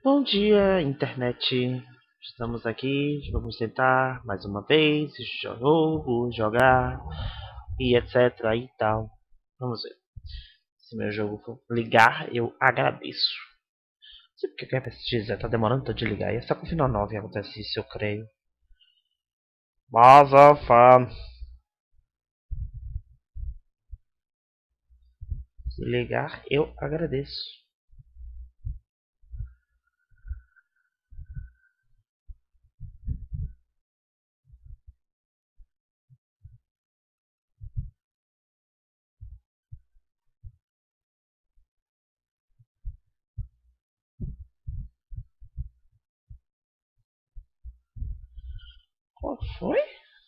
Bom dia, internet. Estamos aqui, vamos tentar mais uma vez jogar e etc e tal. Vamos ver. Se meu jogo for ligar, eu agradeço. Não sei porque que a pesquisa tá demorando tanto de ligar. E é só com o final 9 acontece isso, eu creio. Bazafa. Se ligar, eu agradeço. Qual foi?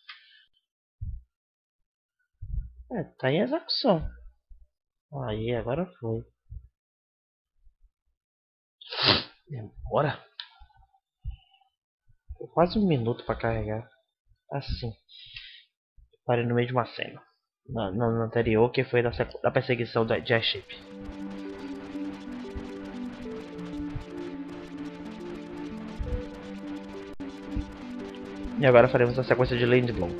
Tá em execução. Aí, agora foi. Demora. Quase um minuto pra carregar. Assim. Parei no meio de uma cena. No anterior, que foi da perseguição de Airship. E agora faremos a sequência de Landblow.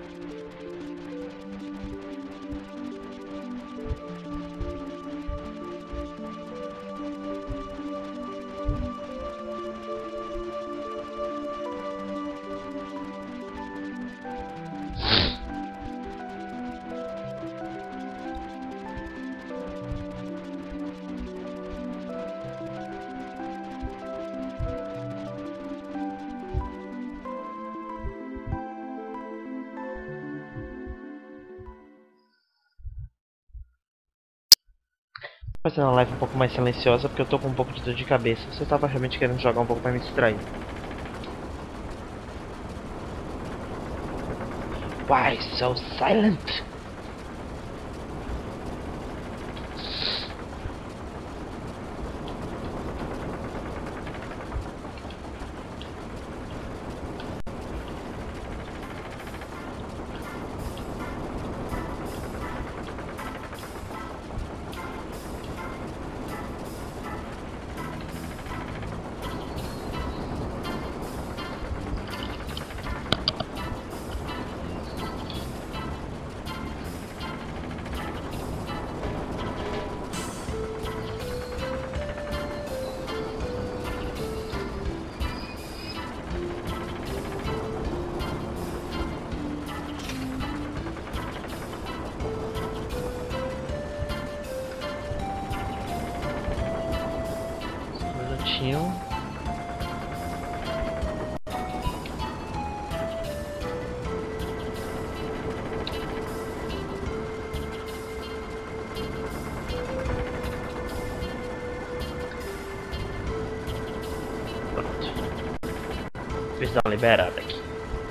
Vai ser uma live um pouco mais silenciosa porque eu tô com um pouco de dor de cabeça. Você estava realmente querendo jogar um pouco para me distrair. Why so silent? Deixa eu dar uma liberada aqui.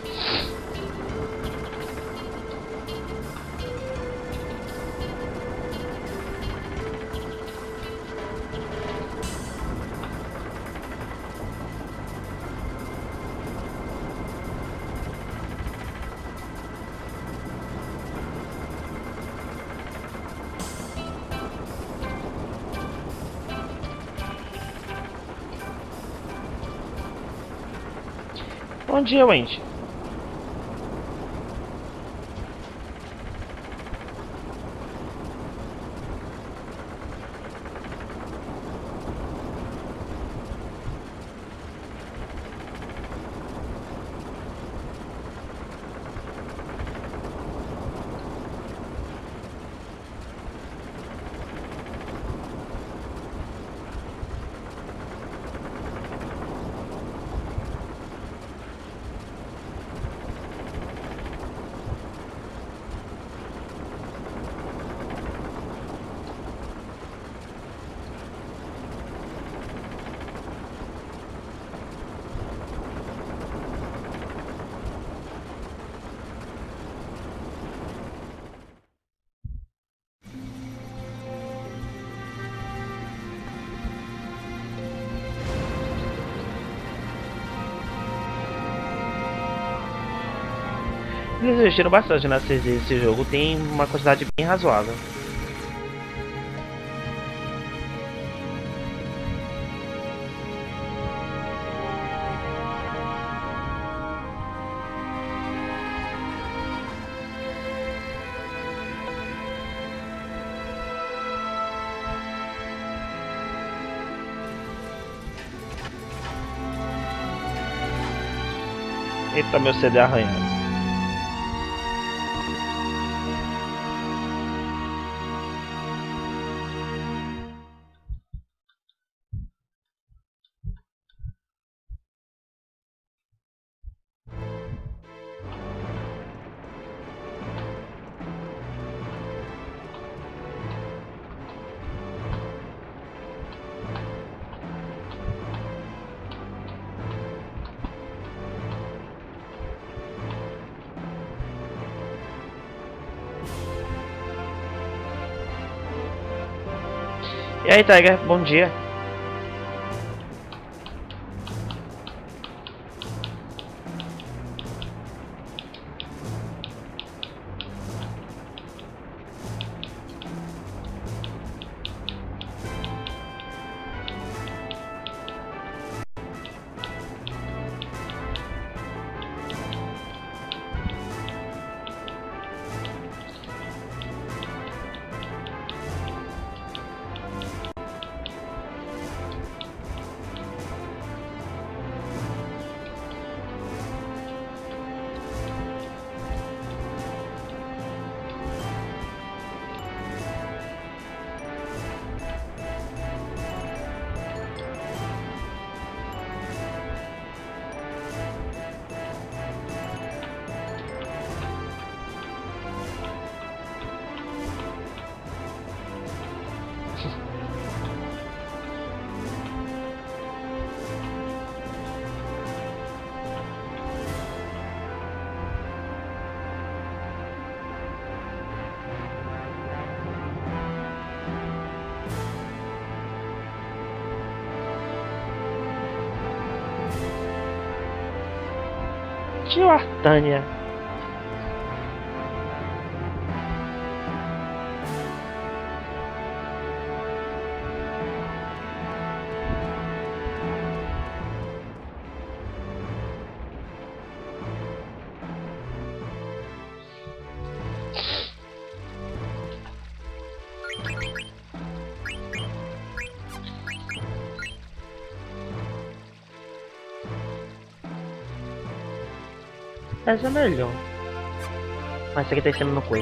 Bom dia, Wendy. Eles investiram bastante nesse jogo, tem uma quantidade bem razoável. Eita, meu CD arranhado. E aí, Tiger, bom dia. Tio Artânia. Essa é melhor. Mas isso aqui tá sendo uma coisa.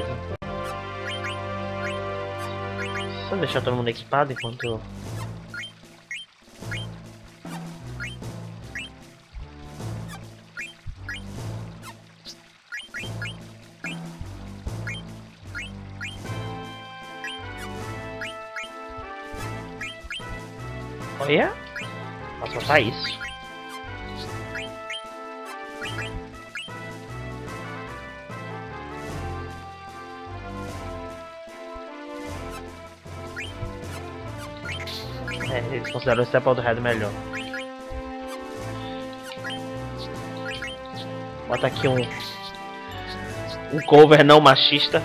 Só deixar todo mundo equipado enquanto eu... Olha! Posso passar isso. Eles consideram o Step do Red melhor. Bota aqui um cover não machista.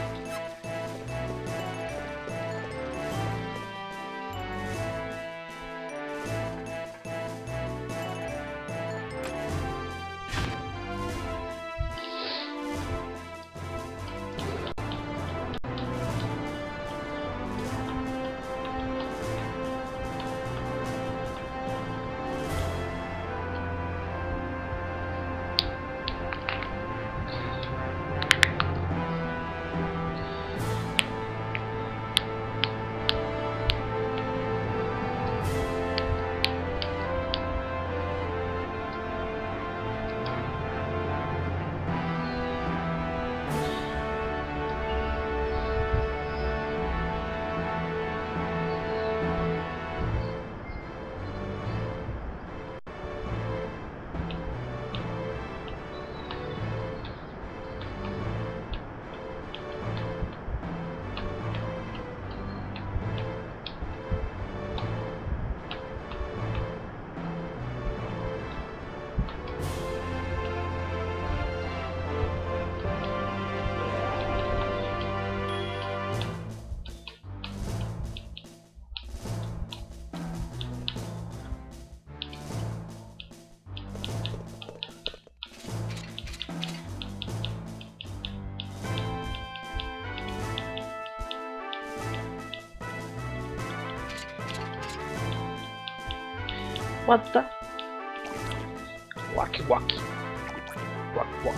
What the? Wack wack. Quack, quack.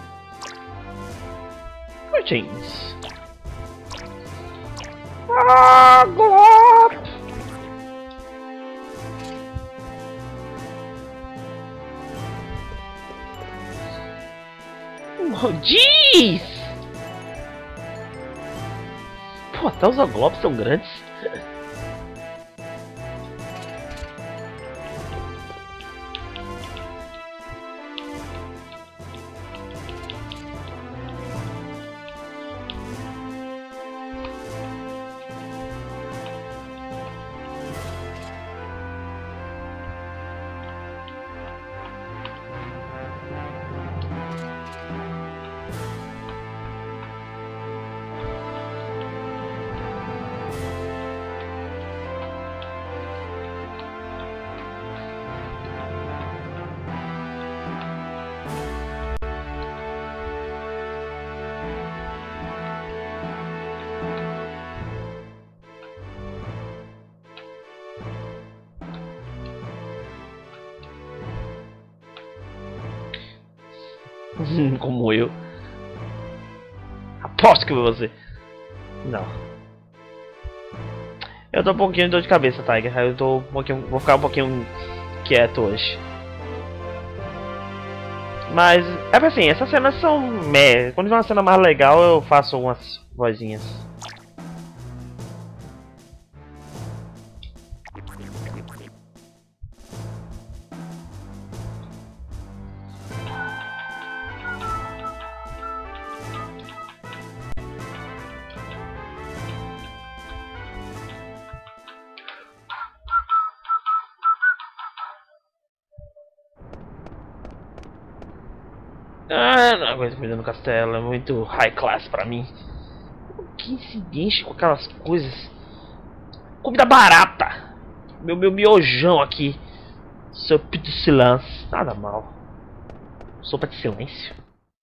Greetings. Ah, glop! Oh, jeez! Pô, até os Oglobs são grandes. Como eu. Aposto que você. Não. Eu tô um pouquinho de dor de cabeça, Tiger. Eu tô um pouquinho, vou ficar um pouquinho quieto hoje. Mas é assim, essas cenas são meh. Quando vem uma cena mais legal, eu faço umas vozinhas. Ah, não aguento comida no castelo, é muito high class pra mim. Que incidente com aquelas coisas. Comida barata! Meu miojão aqui. Sopa de silêncio. Nada mal. Sopa de silêncio.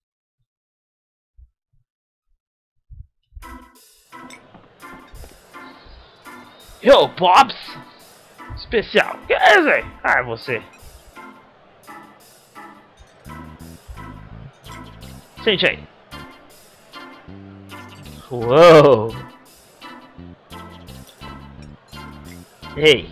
Yo, Pops! Especial. Que é isso aí? Ah, é você. Sente aí. Uou! Ei!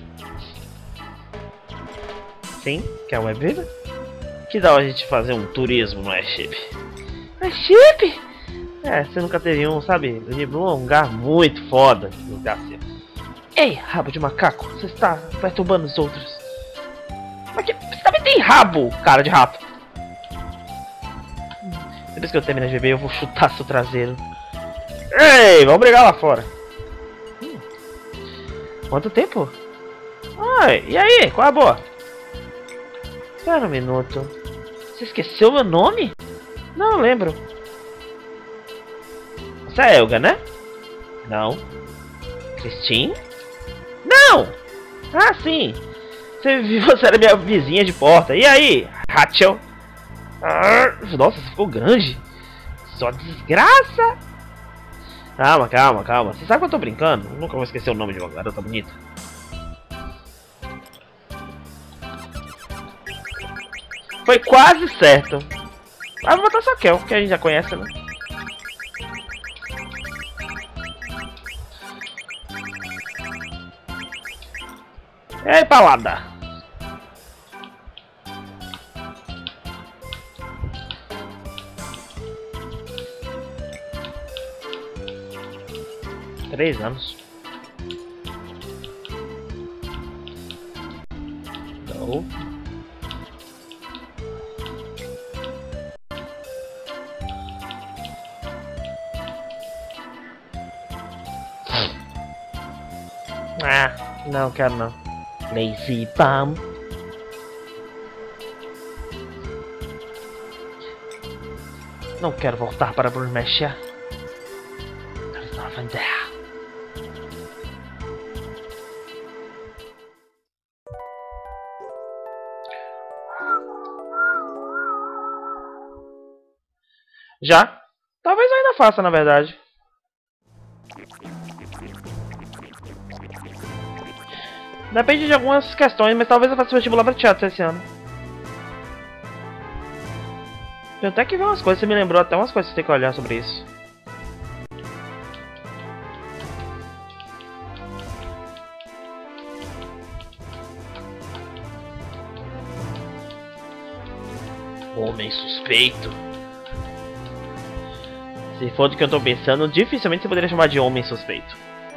Sim? Quer uma bebida? Que dá a gente fazer um turismo no Airship? Airship? É, você nunca teve um, sabe? O Nibelung é um lugar muito foda. Lugar assim. Ei, rabo de macaco! Você está perturbando os outros. Mas que... Você também tem rabo, cara de rato! Depois que eu terminar de beber, eu vou chutar seu traseiro. Ei, vamos brigar lá fora. Quanto tempo? Oi, e aí, qual é a boa? Espera um minuto. Você esqueceu meu nome? Não, eu lembro. Você é Elga, né? Não. Christine? Não! Ah, sim. Você era minha vizinha de porta. E aí, Rachel? Nossa, você ficou grande. Só desgraça. Calma. Você sabe que eu tô brincando? Eu nunca vou esquecer o nome de uma garota bonita. Foi quase certo. Mas vou botar só Kel, que a gente já conhece, né? Ei, palada! Três anos. Não. Ah, não quero não. Lazy bum. Não quero voltar para Burmesha. There's nothing there. Já? Talvez eu ainda faça, na verdade. Depende de algumas questões, mas talvez eu faça vestibular para teatro esse ano. Tem até que ver umas coisas, você me lembrou até umas coisas que você tem que olhar sobre isso. Homem suspeito. Se for do que eu tô pensando, dificilmente você poderia chamar de homem suspeito.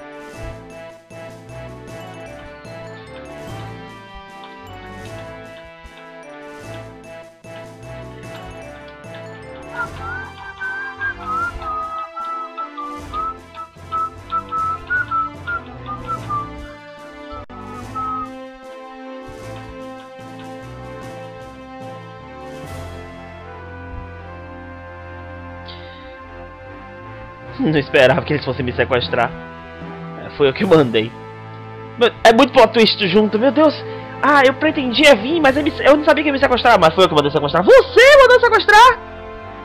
Não esperava que eles fossem me sequestrar. Foi eu que mandei. É muito plot twist junto, meu Deus. Ah, eu pretendia vir, mas eu não sabia que ia me sequestrar. Mas foi eu que mandei sequestrar. Você mandou sequestrar?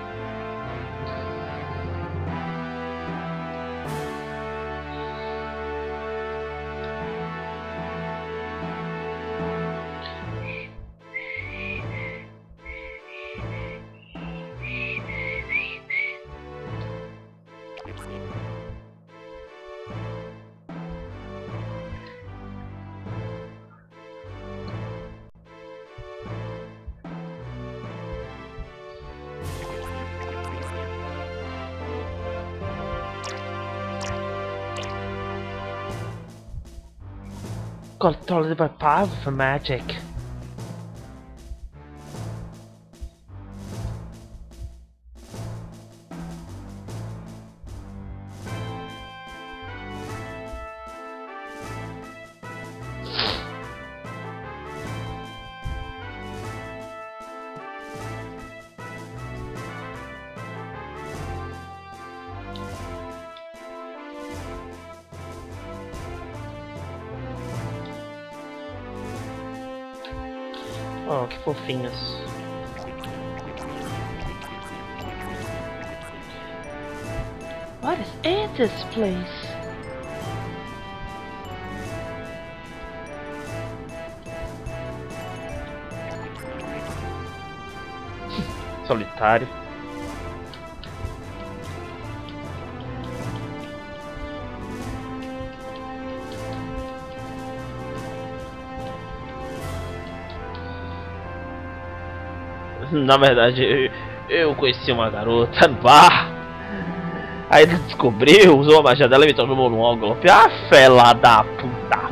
Controlled by powerful magic. Oh, que fofinhos. What is this place? Solitário. Na verdade, eu conheci uma garota no bar. Aí ele descobriu, usou a magia dela e me transformou num golpe. Ah, fela da puta.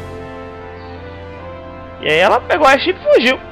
E aí ela pegou a chip e fugiu.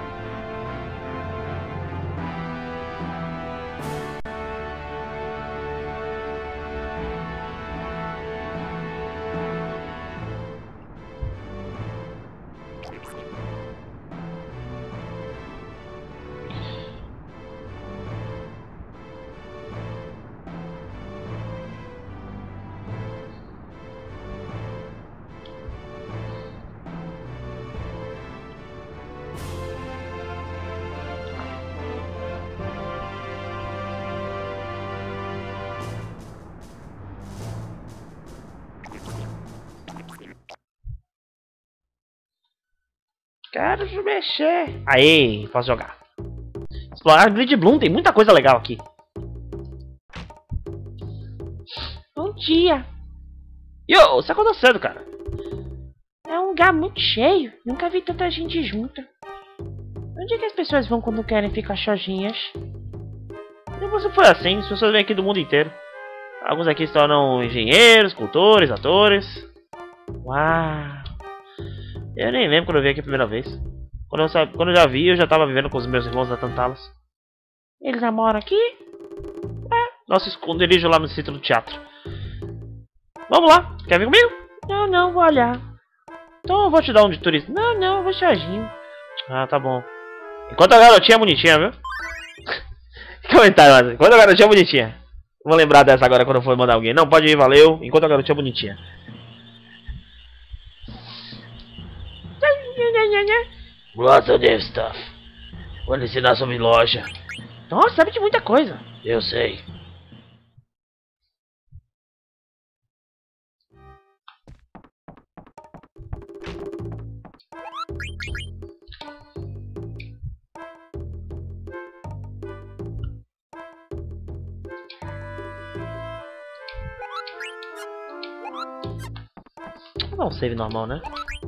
Quero mexer. Aê, posso jogar. Explorar Grid Bloom, tem muita coisa legal aqui. Bom dia. Yo, você acordou cedo, cara. É um lugar muito cheio. Nunca vi tanta gente junta. Onde é que as pessoas vão quando querem ficar sozinhas? Sempre foi assim, as pessoas vêm aqui do mundo inteiro. Alguns aqui se tornam engenheiros, cultores, atores. Uau. Eu nem lembro quando eu vim aqui a primeira vez. Quando eu já vi, eu já tava vivendo com os meus irmãos da Tantalos. Eles namoram aqui? É, nosso esconderijo lá no sítio do teatro. Vamos lá, quer vir comigo? Não, não, vou olhar. Então eu vou te dar um de turista. Não, não, eu vou sozinho. Ah, tá bom. Enquanto a garotinha é bonitinha, viu? Comentário, mas enquanto a garotinha é bonitinha. Vou lembrar dessa agora quando eu for mandar alguém. Não, pode ir, valeu. Enquanto a garotinha é bonitinha. Lots of new stuff. Vou lhe ensinar sobre loja. Nossa, sabe de muita coisa. Eu sei. Não, save normal, né?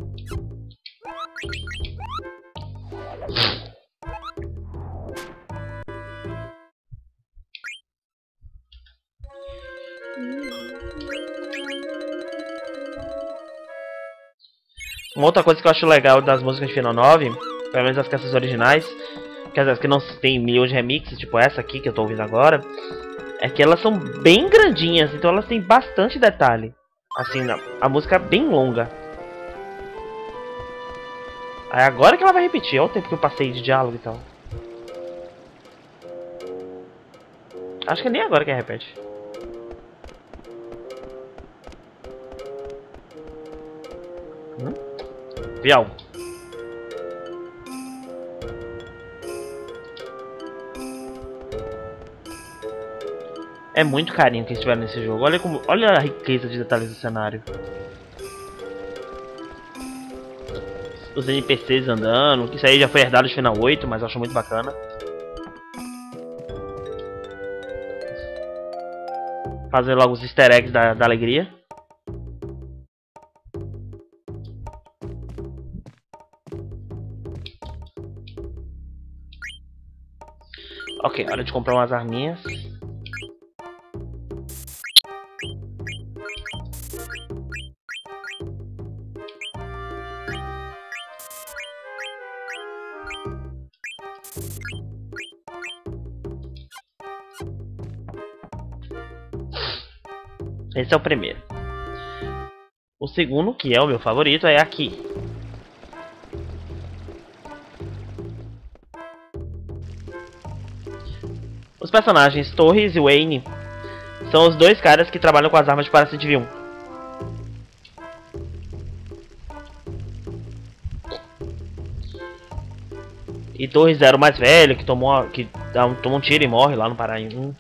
Uma outra coisa que eu acho legal das músicas de Final 9, pelo menos as canções originais, que as que não tem milhões de remixes, tipo essa aqui que eu tô ouvindo agora, é que elas são bem grandinhas, então elas têm bastante detalhe. Assim, a música é bem longa. Aí agora que ela vai repetir, olha o tempo que eu passei de diálogo e tal. Acho que nem agora que repete. Vi algo. É muito carinho que eles tiveram nesse jogo. Olha a riqueza de detalhes do cenário. Os NPCs andando. Isso aí já foi herdado de Final 8, mas eu acho muito bacana. Fazer logo os easter eggs da alegria. Ok, hora de comprar umas arminhas. Esse é o primeiro. O segundo, que é o meu favorito, é aqui. Os personagens Torres e Wayne são os dois caras que trabalham com as armas de Parasite V1. E Torres era o mais velho, que tomou um tiro e morre lá no Paraíba 1.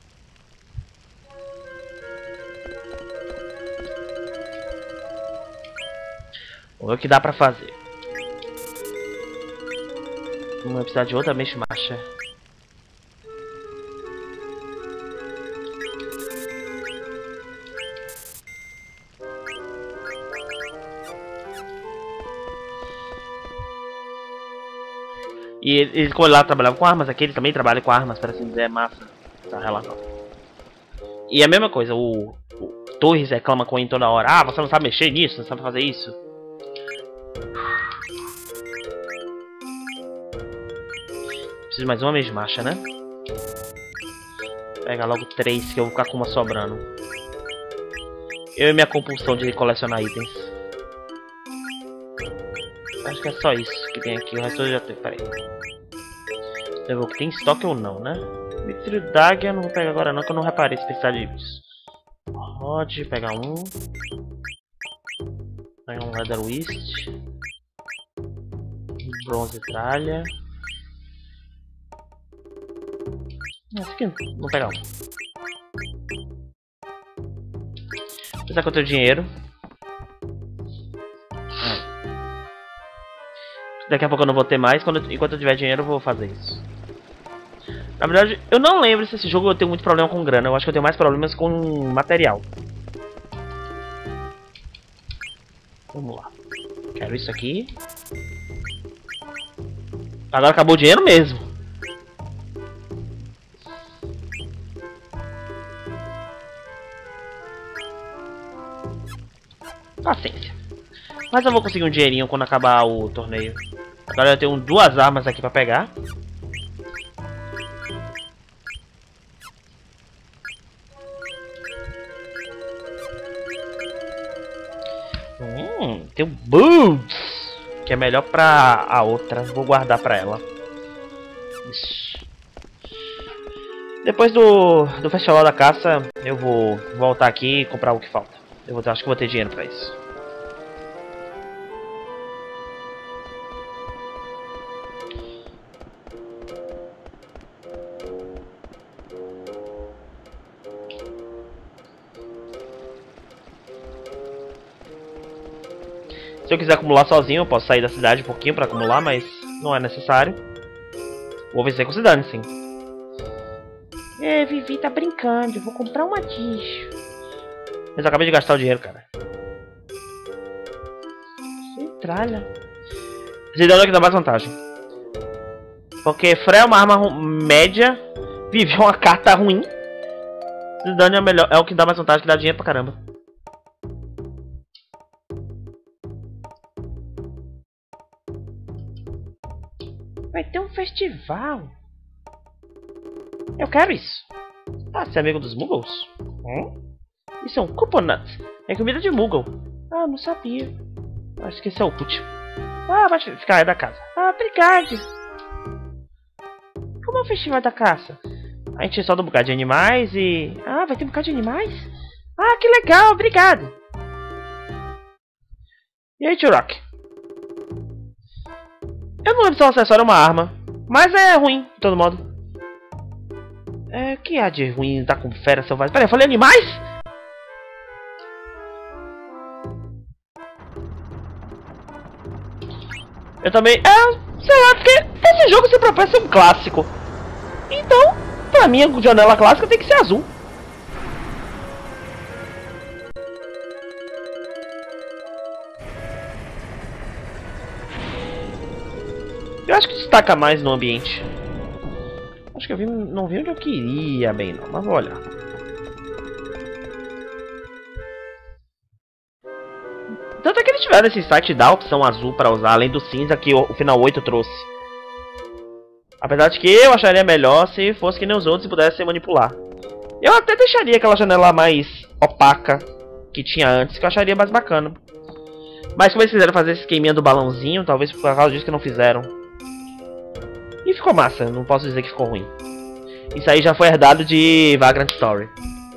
Vamos ver o que dá pra fazer. Vamos precisar de outra mexe marcha. E ele, como lá trabalhava com armas, aqui ele também trabalha com armas, para assim dizer, é massa. Tá relação. E a mesma coisa, o Torres reclama com ele toda hora. Ah, você não sabe mexer nisso, não sabe fazer isso. Preciso de mais uma vez de marcha, né? Pega logo 3 que eu vou ficar com uma sobrando. Eu e minha compulsão de colecionar itens. Acho que é só isso que tem aqui, o resto eu já tenho. Pera aí. Eu vou que tem estoque ou não, né? Mithril Dagger eu não vou pegar agora não, que eu não reparei se precisar disso. Rod, pegar um. Pegar um Leather Wist. Bronze Tralha. Esse aqui, vou pegar um. Apesar que eu tenho dinheiro. Daqui a pouco eu não vou ter mais, enquanto eu tiver dinheiro eu vou fazer isso. Na verdade, eu não lembro se esse jogo eu tenho muito problema com grana. Eu acho que eu tenho mais problemas com material. Vamos lá. Quero isso aqui. Agora acabou o dinheiro mesmo. Paciência. Mas eu vou conseguir um dinheirinho quando acabar o torneio. Agora eu tenho 2 armas aqui pra pegar. Tem o Boots, que é melhor pra a outra. Vou guardar pra ela. Isso. Depois do festival da caça, eu vou voltar aqui e comprar o que falta. Acho que vou ter dinheiro pra isso. Se eu quiser acumular sozinho, eu posso sair da cidade um pouquinho pra acumular, mas não é necessário. Vou vencer com se dane, sim. Vivi tá brincando, eu vou comprar uma dish. Mas eu acabei de gastar o dinheiro, cara. Metralha. Zidane que dá mais vantagem. Porque Freya é uma arma média. Vive é uma carta ruim. Zidane é, melhor, é o que dá mais vantagem, que dá dinheiro pra caramba. Vai ter um festival. Eu quero isso. Ah, você é amigo dos Muggles? Isso é um coconut. É comida de Muggle. Ah, não sabia. Acho que esse é o último. Ah, vai ficar aí da casa. Ah, obrigado. Como é o festival da caça? A gente solta um bocado de animais e... Ah, vai ter um bocado de animais? Ah, que legal, obrigado. E aí, Turok? Eu não lembro se o acessório é uma arma, mas é ruim, de todo modo. O que há de ruim tá com fera selvagem? Peraí, eu falei animais? Eu também... sei lá, porque esse jogo se propõe a ser um clássico. Então, pra mim, a janela clássica tem que ser azul. Eu acho que destaca mais no ambiente. Acho que eu não vi onde eu queria bem não, mas vou olhar. Tanto é que eles tiveram esse site da opção azul para usar, além do cinza que o Final 8 trouxe. Apesar de que eu acharia melhor se fosse que nem os outros e pudesse manipular. Eu até deixaria aquela janela mais opaca que tinha antes, que eu acharia mais bacana. Mas como eles quiseram fazer esse esqueminha do balãozinho, talvez por causa disso que não fizeram. E ficou massa, não posso dizer que ficou ruim. Isso aí já foi herdado de Vagrant Story.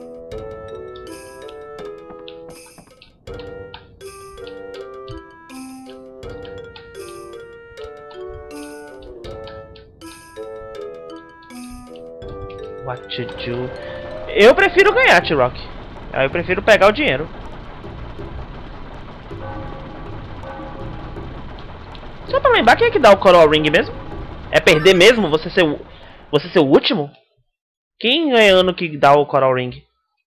What to do? Eu prefiro ganhar, T-Rock. Eu prefiro pegar o dinheiro. Só pra lembrar, quem é que dá o Coral Ring mesmo? É perder mesmo? Você ser o último? Quem ganhando que dá o Coral Ring?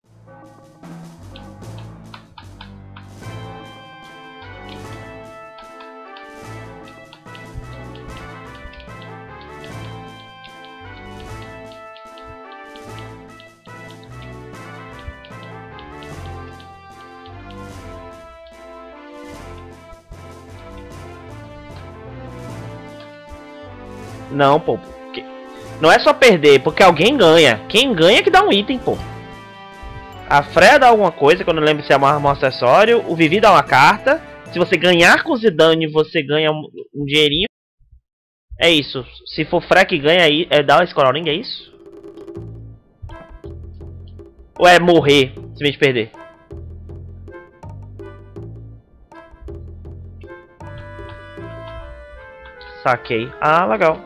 Não, pô. Não é só perder, porque alguém ganha. Quem ganha é que dá um item, pô. A Freya dá alguma coisa, que eu não lembro se é uma arma ou um acessório. O Vivi dá uma carta. Se você ganhar com o Zidane, você ganha um dinheirinho. É isso. Se for Freya que ganha, dá esse Coral Ring, é isso? Ou é morrer, se me perder? Saquei. Ah, legal.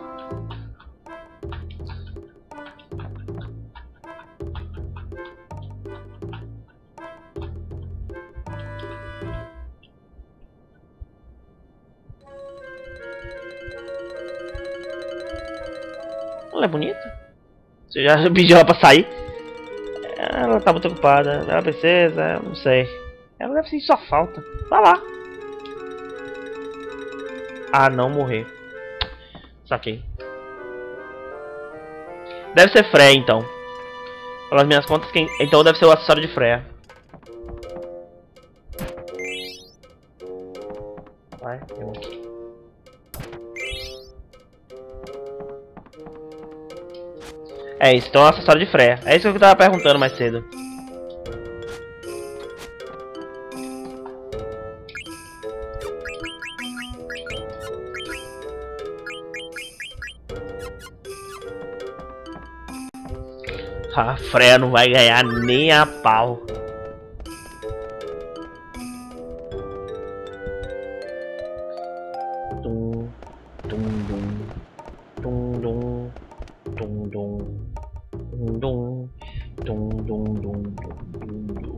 Ela é bonita? Você já pediu ela pra sair? Ela tá muito ocupada. Ela precisa, não sei. Ela deve sentir só falta. Vai lá. Ah, não morrer. Saquei. Deve ser Freya, então. Pelas minhas contas, então deve ser o acessório de Freya. Vai, tem um aqui. É isso, então é o acessório de Freya. É isso que eu tava perguntando mais cedo. A Freya não vai ganhar nem a pau. Tum, tum, dum, tum, dum, tum, dum, tum, dum, tum, dum, dum, dum, dum.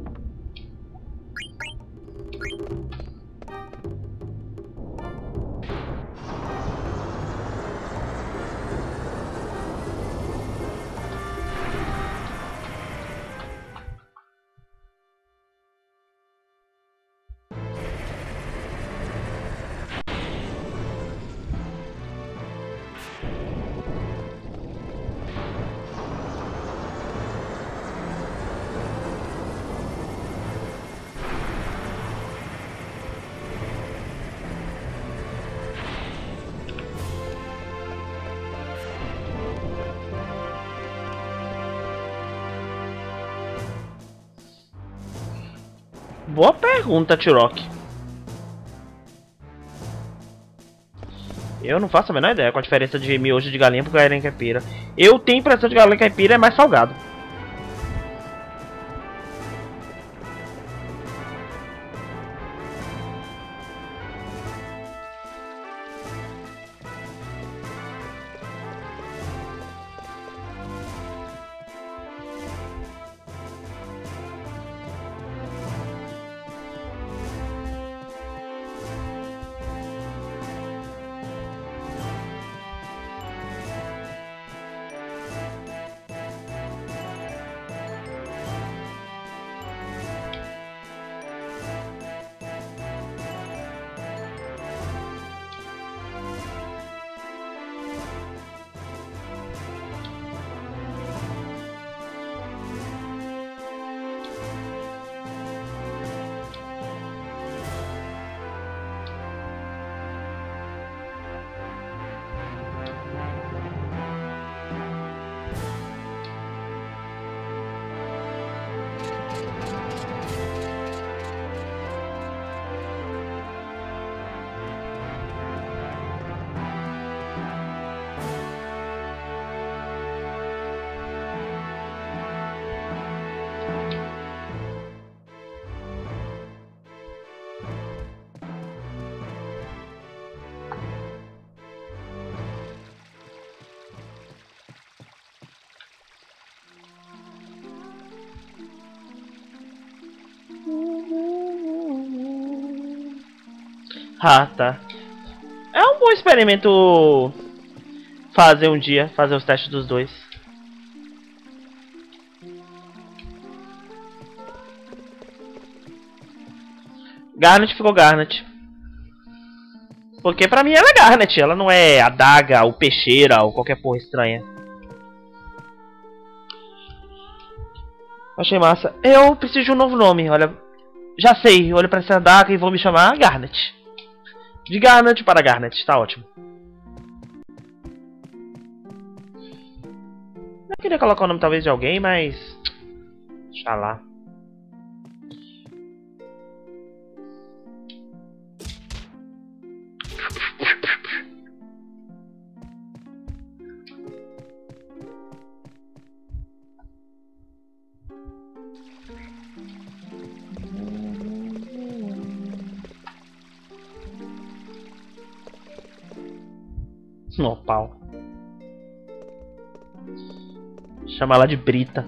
Boa pergunta, Turok. Eu não faço a menor ideia qual a diferença de miojo de galinha pro galinha caipira. Eu tenho a impressão de que galinha caipira é mais salgado. Ah, tá. É um bom experimento fazer um dia, fazer os testes dos dois. Garnet ficou Garnet. Porque pra mim ela é Garnet, ela não é a Daga, o Peixeira ou qualquer porra estranha. Achei massa. Eu preciso de um novo nome, olha. Já sei, olho pra essa Daga e vou me chamar Garnet. De Garnet para Garnet, tá ótimo. Eu queria colocar o nome talvez de alguém, mas... deixa lá. No pau. Chama ela de Brita.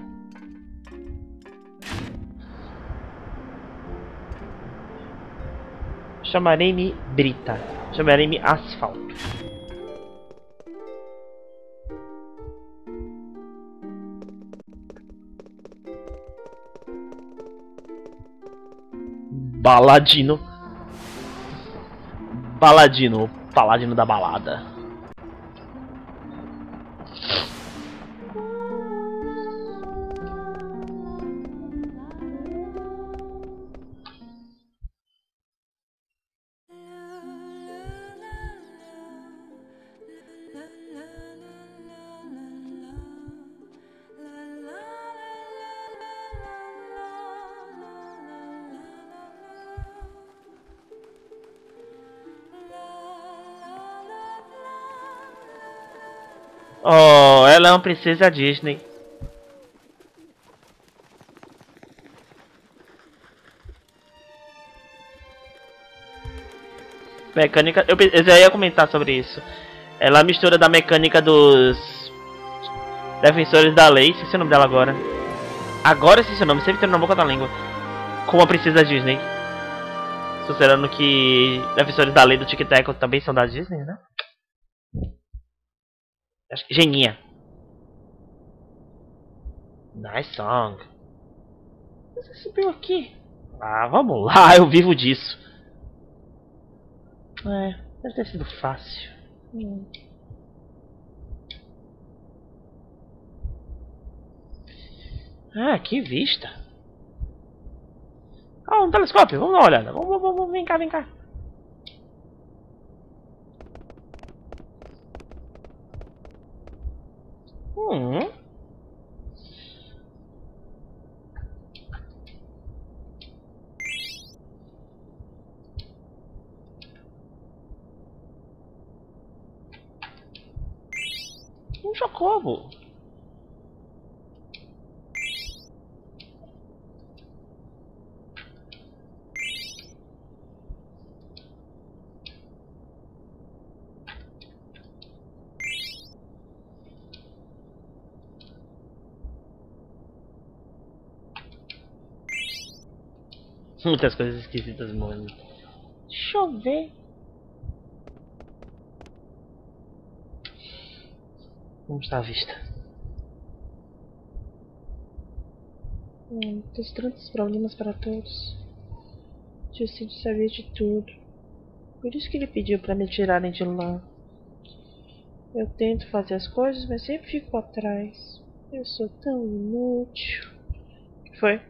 Chamarei-me Brita. Chamarei-me Asfalto. Baladino. Baladino. Paladino da balada. Oh, ela é uma princesa Disney. Mecânica... eu já ia comentar sobre isso. Ela é a mistura da mecânica dos... Defensores da Lei. Esqueci o nome dela agora. Agora esqueci o nome, sempre tendo na boca da língua. Com a princesa Disney. Considerando que Defensores da Lei do Tic Tac também são da Disney, né? Acho que Geninha. Nice song. Você subiu aqui? Ah, vamos lá, eu vivo disso. É, deve ter sido fácil. Ah, que vista. Ah, um telescópio, vamos dar uma olhada. Vamos, vem cá, vem cá. Hum. Um chocobo. Muitas coisas esquisitas, mano. Deixa eu ver. Como está a vista? Tens tantos problemas para todos. Tio Cid sabia de tudo. Por isso que ele pediu para me tirarem de lá. Eu tento fazer as coisas, mas sempre fico atrás. Eu sou tão inútil. O que foi?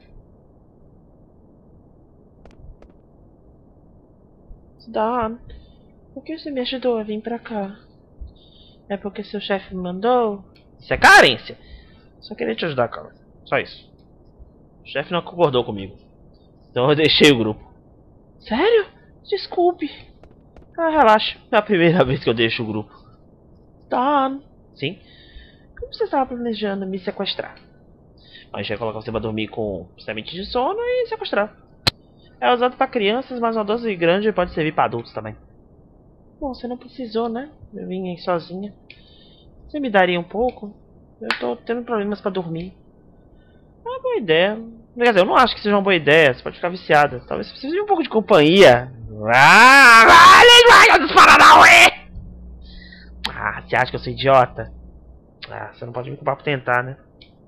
Don, por que você me ajudou a vir pra cá? É porque seu chefe me mandou? Isso é carência! Só queria te ajudar, cara. Só isso. O chefe não concordou comigo. Então eu deixei o grupo. Sério? Desculpe. Ah, relaxa. É a primeira vez que eu deixo o grupo. Don. Sim? Como você estava planejando me sequestrar? A gente vai colocar você pra dormir com semente de sono e sequestrar. É usado pra crianças, mas uma dose grande pode servir pra adultos também. Bom, você não precisou, né? Eu vim aí sozinha. Você me daria um pouco? Eu tô tendo problemas pra dormir. É uma boa ideia. Quer dizer, eu não acho que seja uma boa ideia. Você pode ficar viciada. Talvez você precise de um pouco de companhia. Ah, você acha que eu sou idiota? Ah, você não pode me culpar por tentar, né?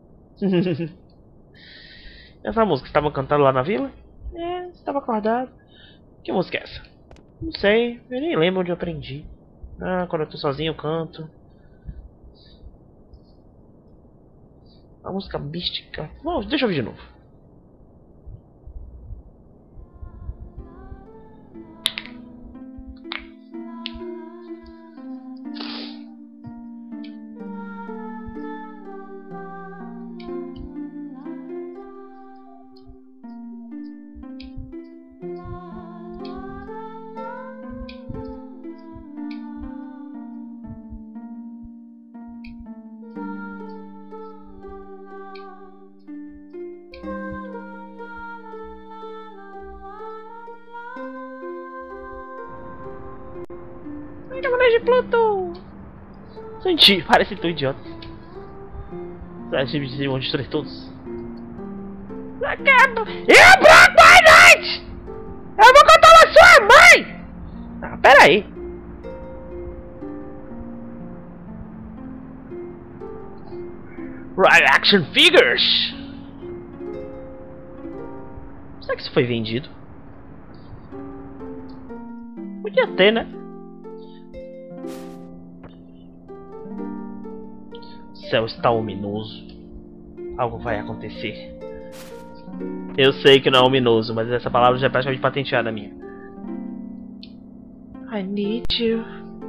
Essa música, você estava cantando lá na vila? É, você estava acordado. Que música é essa? Não sei, eu nem lembro onde eu aprendi. Ah, quando eu tô sozinho eu canto. Uma música mística. Bom, deixa eu ouvir de novo. Caminhões de Pluto! Senti, parece tão idiota. Você acha que eles vão destruir todos? Acabo! Eu Black Knight! Eu vou contar a sua mãe! Ah, pera aí. Right Action Figures! Será que isso foi vendido? Podia ter, né? O céu está ominoso. Algo vai acontecer. Eu sei que não é ominoso, mas essa palavra já é praticamente patenteada minha. I need you.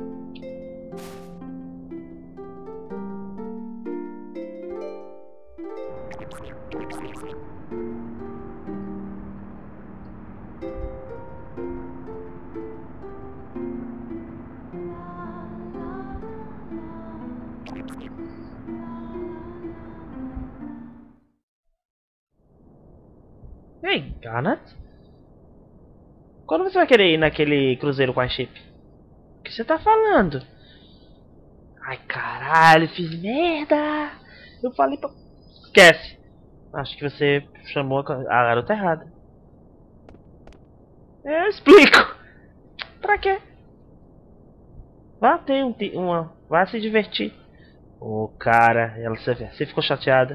Ei, Garnet? Quando você vai querer ir naquele cruzeiro com a Chip? O que você tá falando? Ai, caralho, fiz merda! Eu falei pra... Esquece! Acho que você chamou a garota errada. Eu explico! Pra quê? Vá ter uma... Vá se divertir. Ô, cara, você ficou chateada.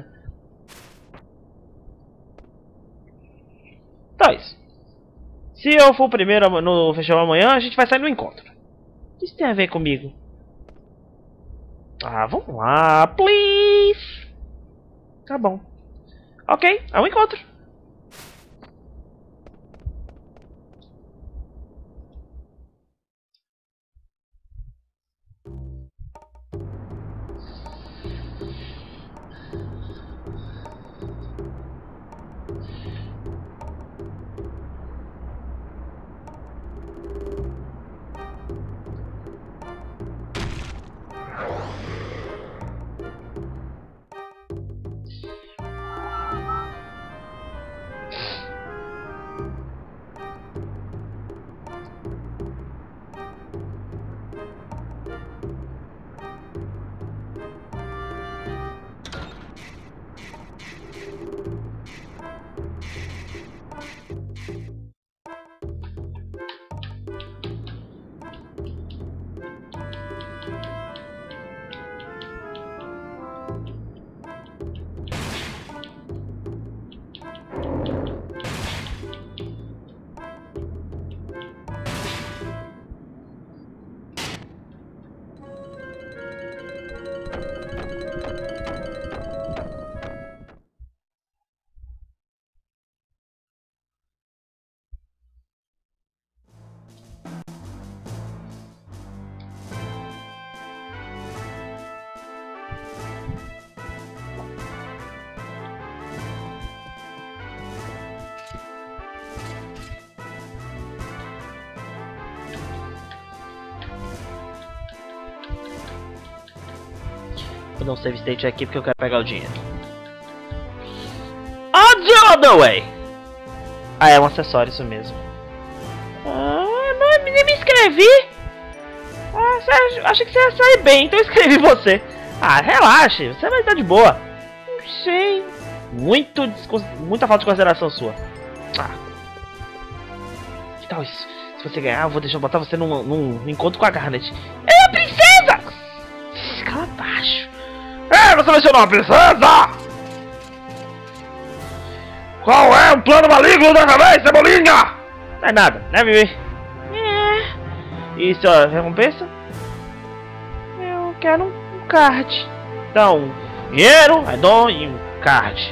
Então é isso. Se eu for o primeiro no festival amanhã, a gente vai sair no encontro. O que isso tem a ver comigo? Ah, vamos lá, please. Tá bom. Ok, é um encontro. Vou dar um save state aqui porque eu quero pegar o dinheiro. Oh, the other way! Ah, é um acessório, isso mesmo. Não, nem me inscrevi! Achei que você ia sair bem, então eu escrevi você. Ah, relaxe, você vai estar de boa. Não sei. Muita falta de consideração sua. Ah. Que tal isso? Se você ganhar, eu vou deixar botar você num encontro com a Garnet. É a princesa! Cala baixo. Você mencionou a princesa! Qual é o plano maligno dessa vez, Cebolinha? Não é nada, né, Vivi? E sua recompensa? Eu quero um card. Então, dinheiro, Addon e um card.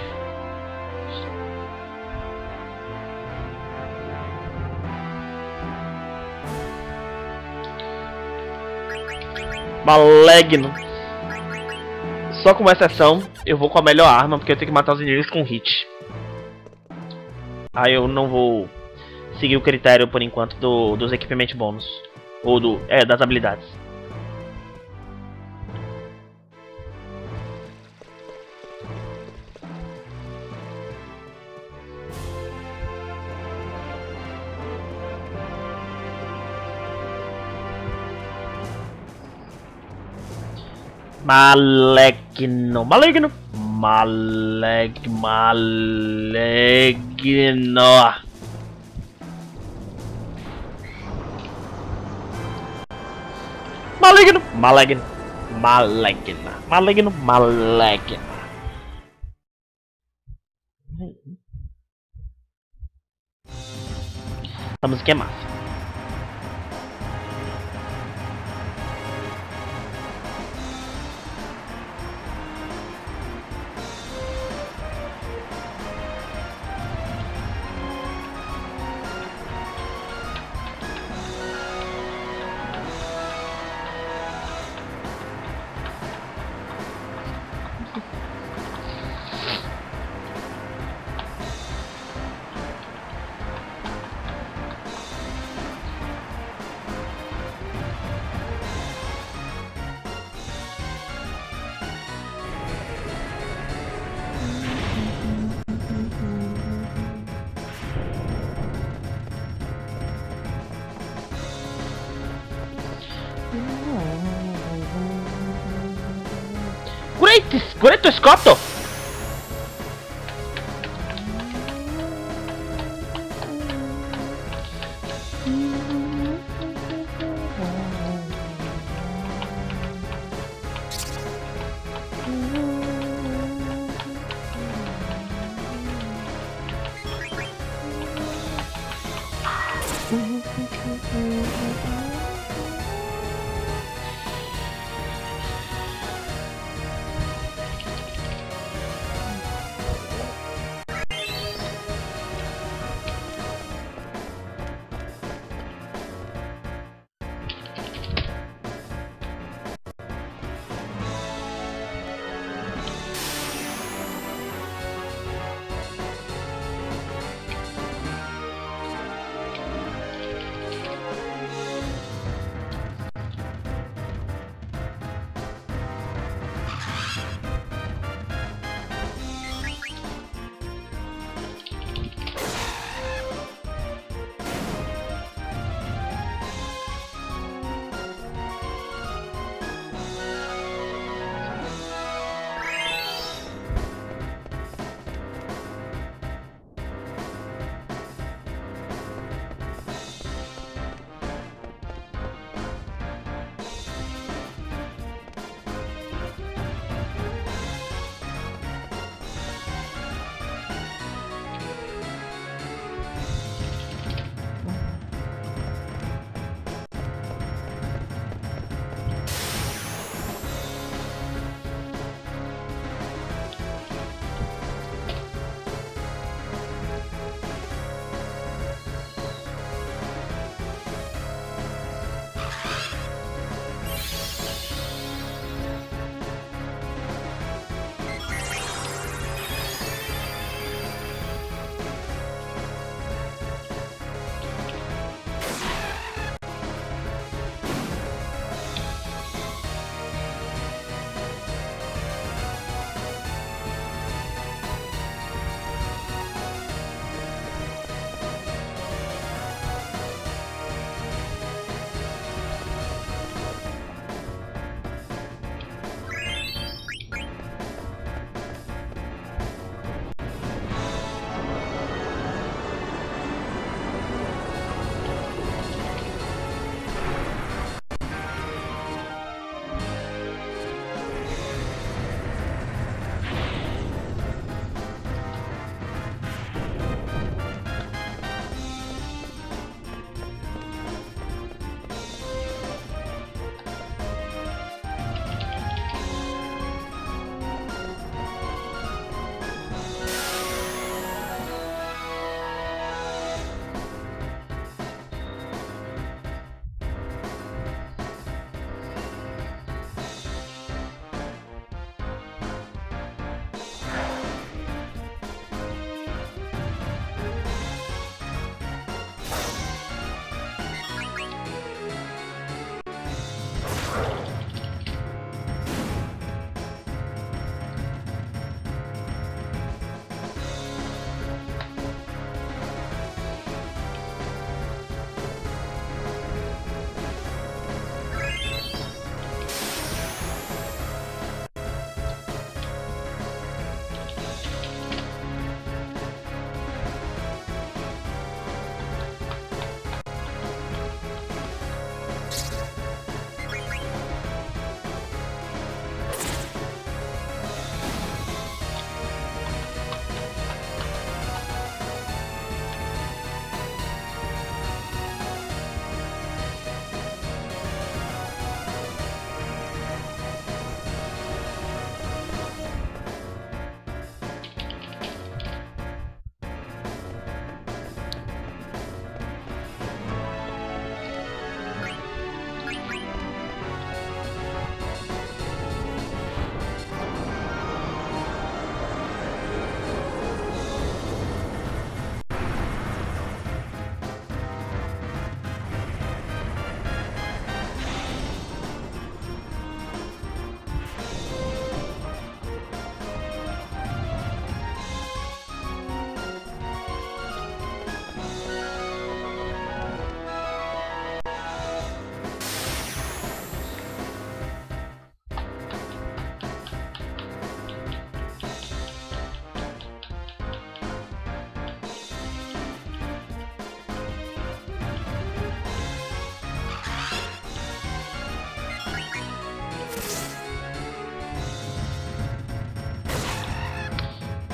Maligno. Só com uma exceção, eu vou com a melhor arma, porque eu tenho que matar os inimigos com hit. Aí eu não vou seguir o critério por enquanto dos equipamentos bônus. Ou das habilidades. Maligno. Maligno. Maligno. Maligno. Maligno. Maligno. Maligno. Maligno. Essa música é massa. Great Scotto!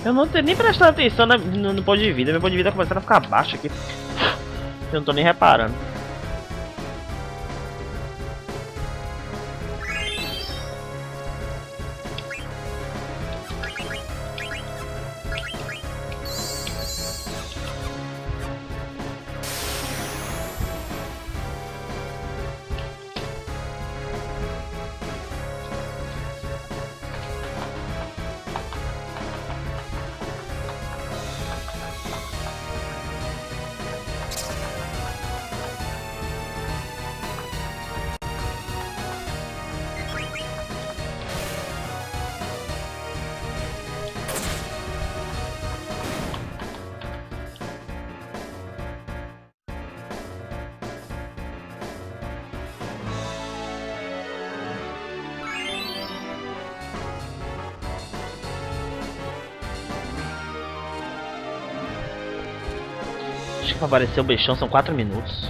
Eu não tenho nem prestado atenção no ponto de vida. Meu ponto de vida tá começando a ficar baixo aqui. Eu não tô nem reparando. Acho que pra aparecer o bichão são 4 minutos.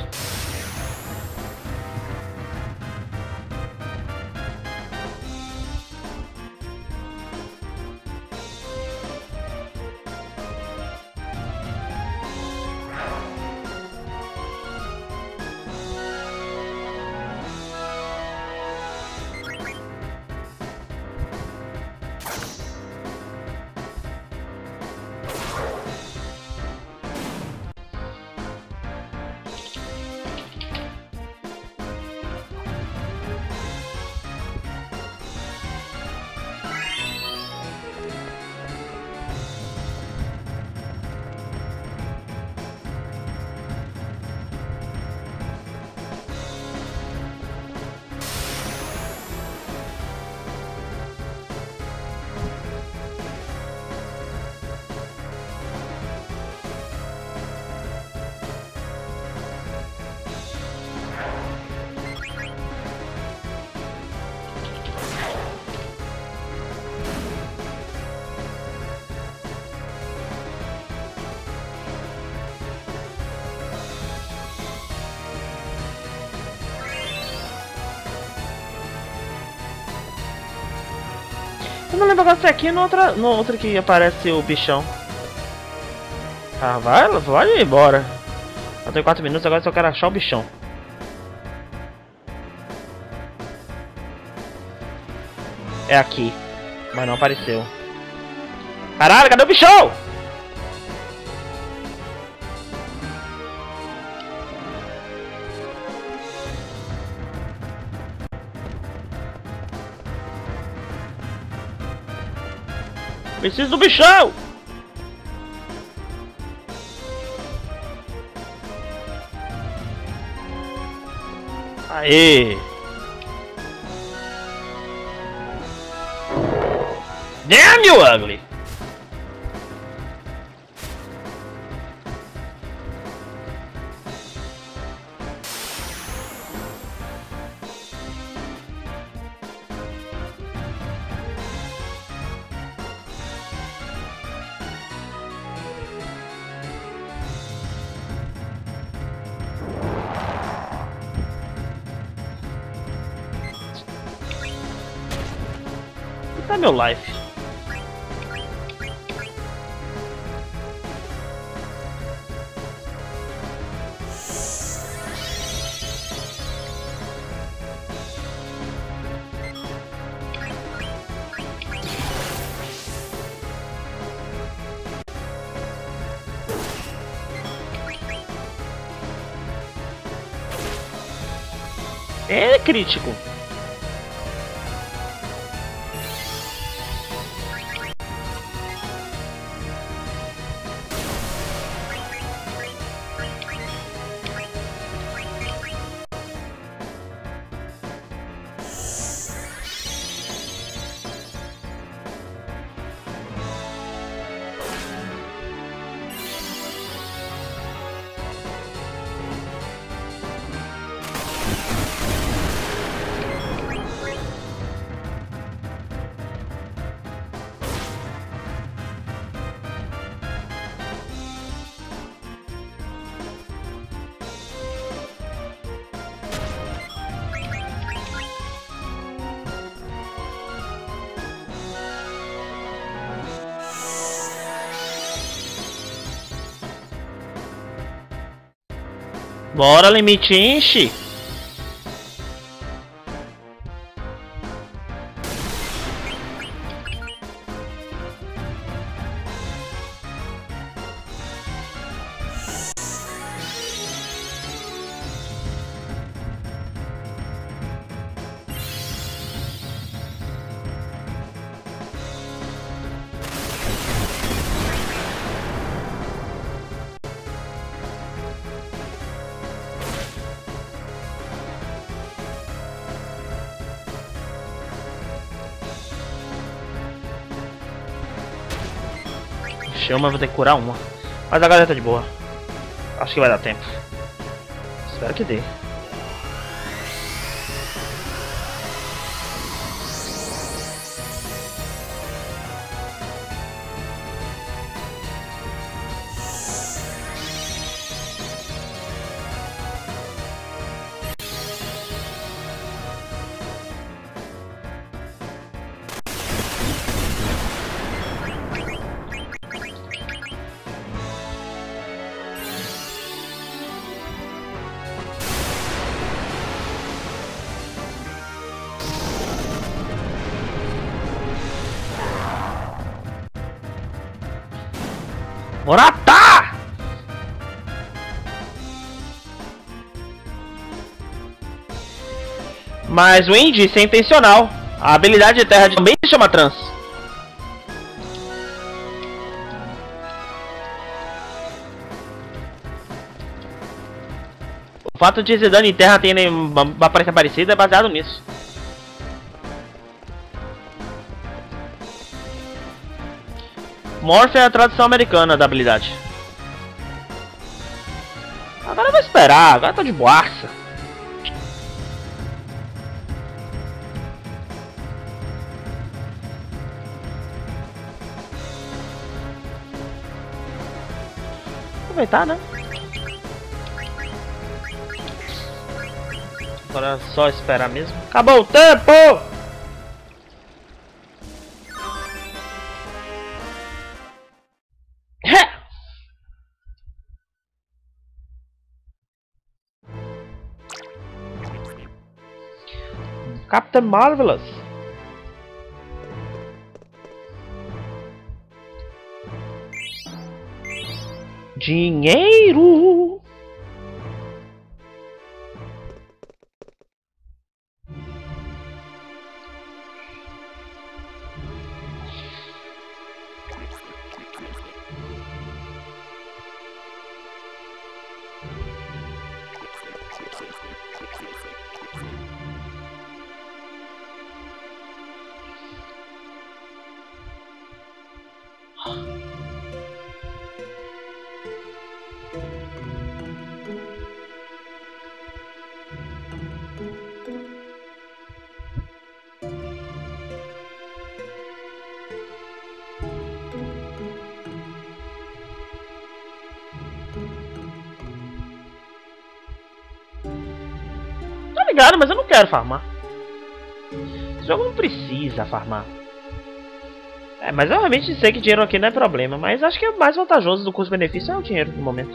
Eu não lembro agora se é aqui ou no outro que aparece o bichão. Ah, vai embora. Eu tenho 4 minutos, agora só quero achar o bichão. É aqui. Mas não apareceu. Caralho, cadê o bichão? Preciso do bichão! Aê! Damn you ugly! Tá meu life. É crítico. Bora, limite enche. Chama, vou ter que curar uma. Mas agora tá de boa. Acho que vai dar tempo. Espero que dê. Morata! Mas o índice é intencional. A habilidade de terra também se chama trans. O fato de Zidane em terra ter uma aparência parecida é baseado nisso. Morph é a tradução americana da habilidade. Agora eu vou esperar, agora eu tô de boaça. Aproveitar, né? Agora é só esperar mesmo. Acabou o tempo! Captain Marvelous. Dinheiro. Tô ligado, mas eu não quero farmar. Esse jogo não precisa farmar. Mas eu realmente sei que dinheiro aqui não é problema. Mas acho que o mais vantajoso do custo-benefício é o dinheiro no momento.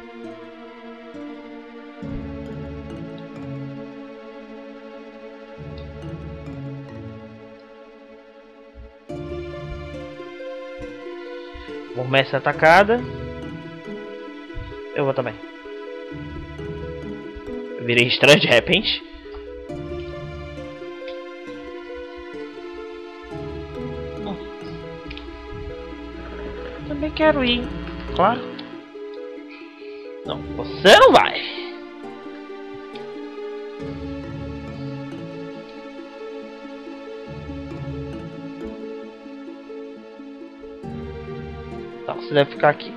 Começa a atacada. Eu vou também. Eu virei estranho de repente. Também quero ir, claro. Não, você não vai. Então, você deve ficar aqui.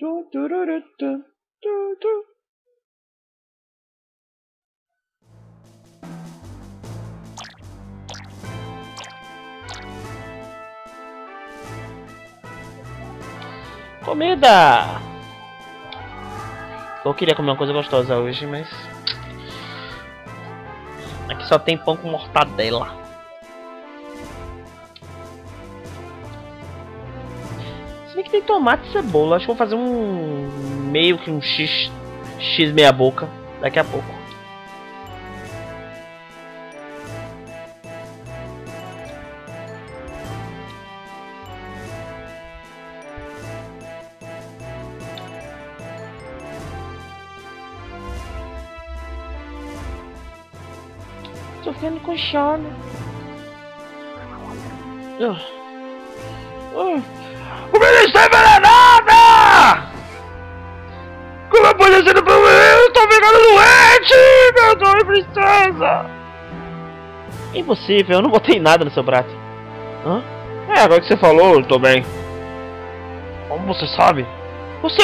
Comida! Eu queria comer uma coisa gostosa hoje, mas aqui só tem pão com mortadela. Se bem que tem tomate e cebola, acho que vou fazer meio que um X meia boca daqui a pouco. Tô ficando com sono. O menino está envenenado! Como a polícia não viu? Eu tô ficando doente! Meu Deus, princesa! Impossível, eu não botei nada no seu prato. Hã? É, agora que você falou, eu tô bem. Como você sabe? Você!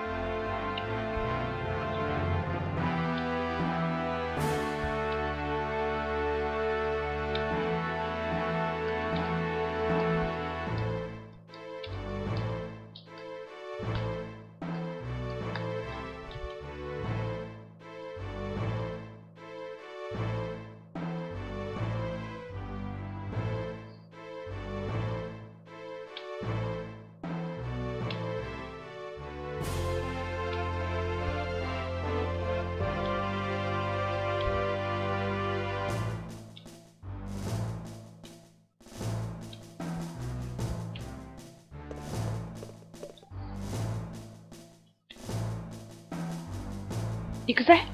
E quiser?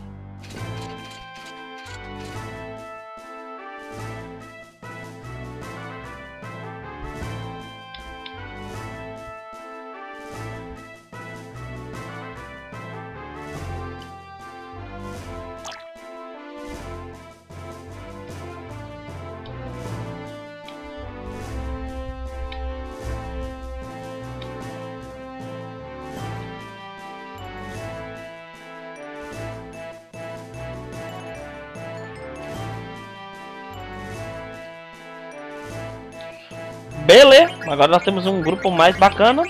Beleza, agora nós temos um grupo mais bacana.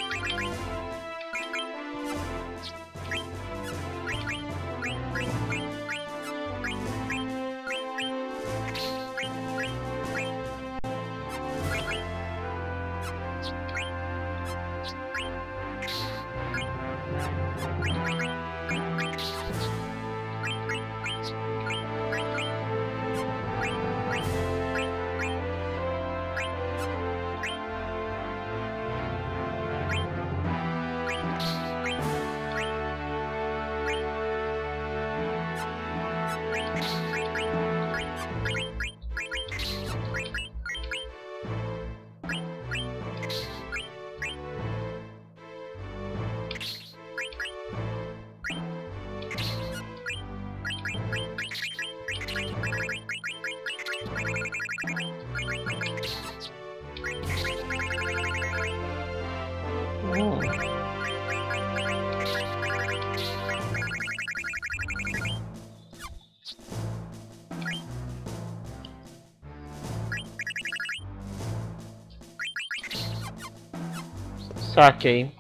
Saquei.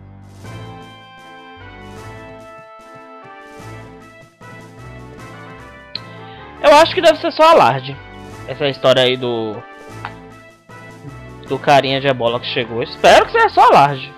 Eu acho que deve ser só alarde. Essa história aí do carinha de ebola que chegou. Espero que seja só alarde.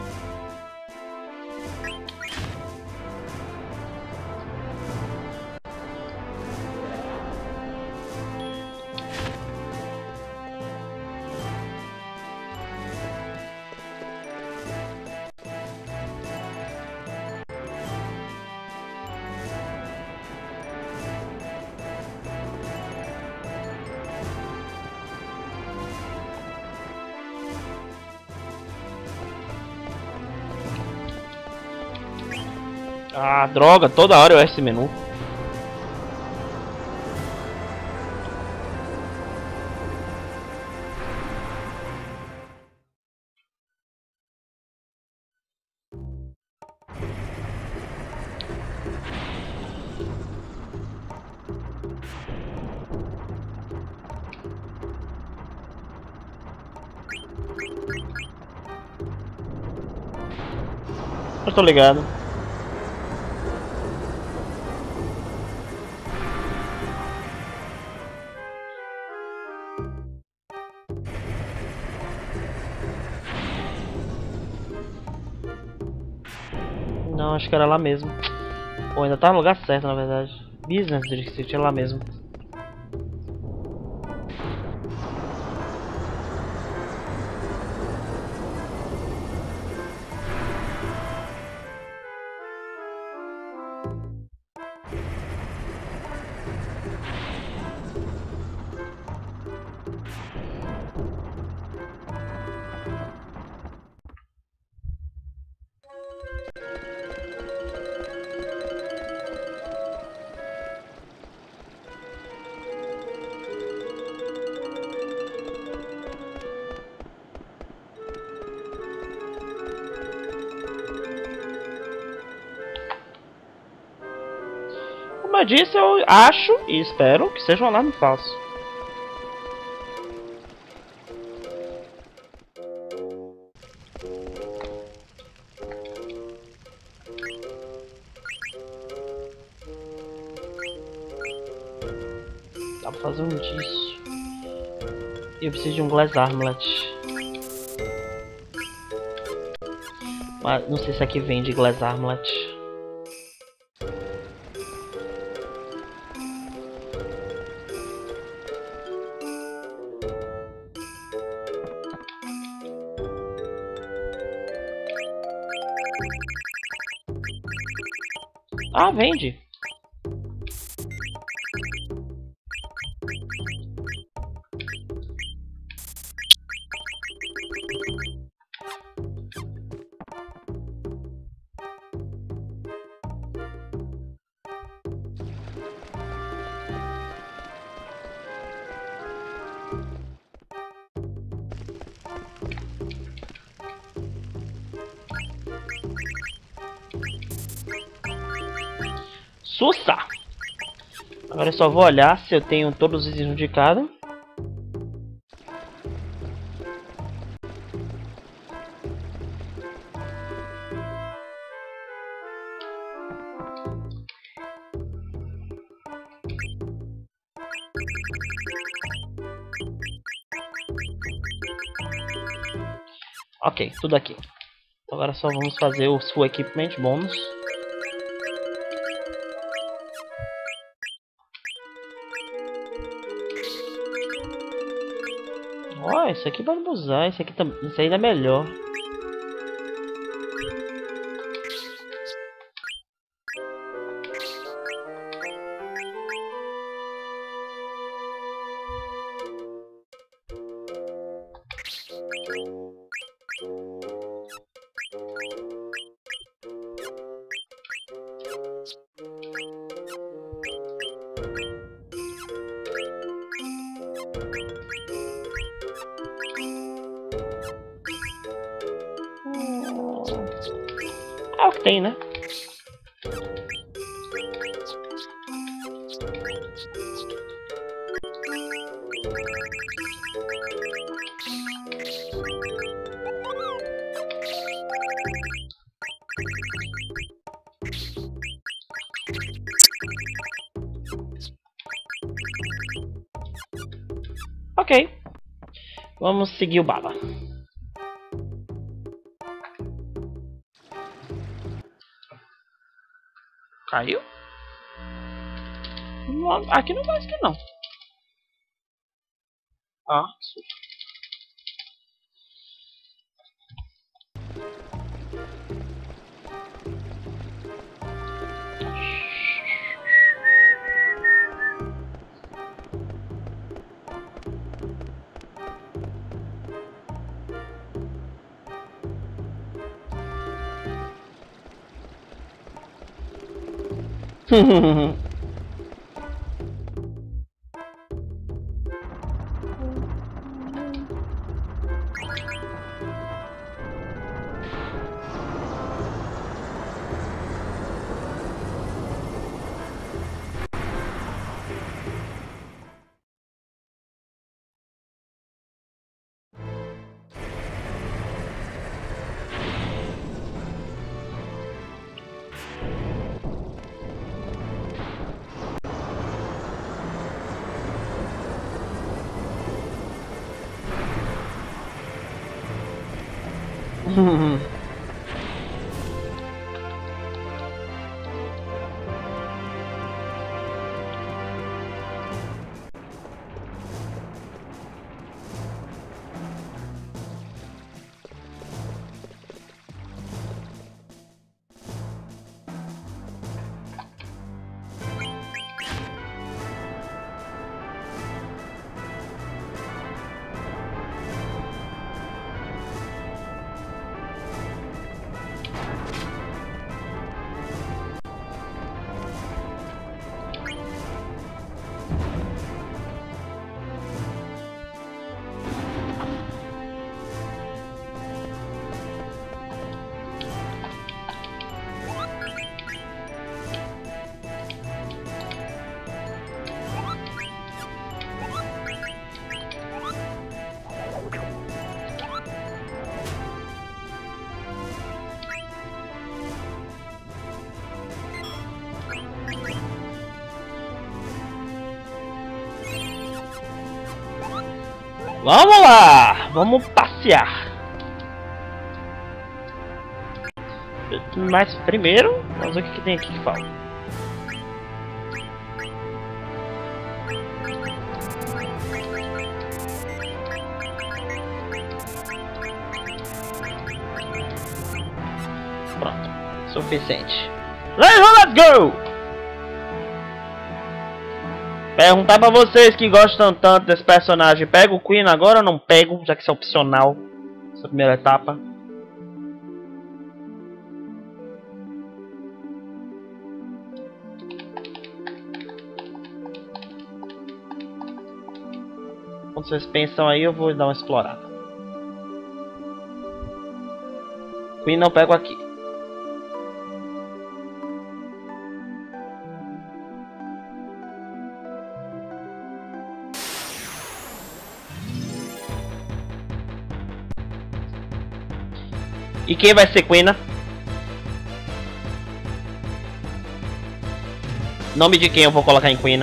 Ah, droga, toda hora eu esse menu. Eu tô ligado. Não, acho que era lá mesmo. Pô, ainda tá no lugar certo, na verdade. Business District é lá mesmo. Como eu disse, eu acho e espero que seja um alarme falso. Dá pra fazer um disso. Eu preciso de um Glass Armlet. Mas não sei se aqui vende Glass Armlet. Ah, vende. Sussa! Agora eu só vou olhar se eu tenho todos os itens indicados. Ok, tudo aqui. Então agora só vamos fazer o Full Equipment Bônus. Ó, isso aqui pode usar, isso aqui isso ainda é melhor. É o que tem, né? Ok. Vamos seguir o Baba. Caiu? Aqui não parece que não. Ah, que susto. Vamos lá, vamos passear. Mas primeiro, vamos ver o que tem aqui que falta. Pronto, suficiente. Let's go! Perguntar pra vocês que gostam tanto desse personagem, pega o Queen agora ou não pego, já que isso é opcional, essa primeira etapa. Quando vocês pensam aí, eu vou dar uma explorada. Queen não pego aqui. E quem vai ser Queen? Nome de quem eu vou colocar em Queen?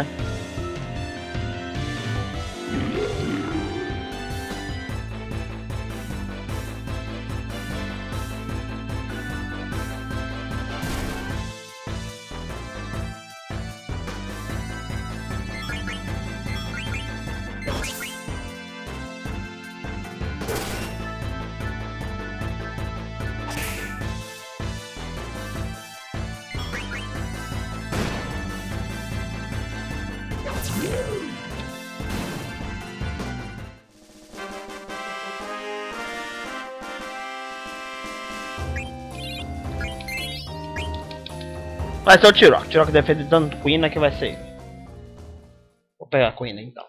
Vai ser o T-Rock. T-Rock defende tanto Queen que vai ser. Vou pegar a Queen então.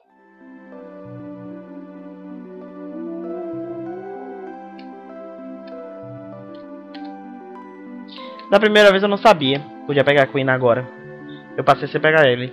Da primeira vez eu não sabia. Podia pegar a Queen agora. Eu passei sem pegar ele.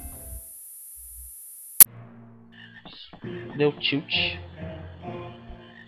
Deu tilt.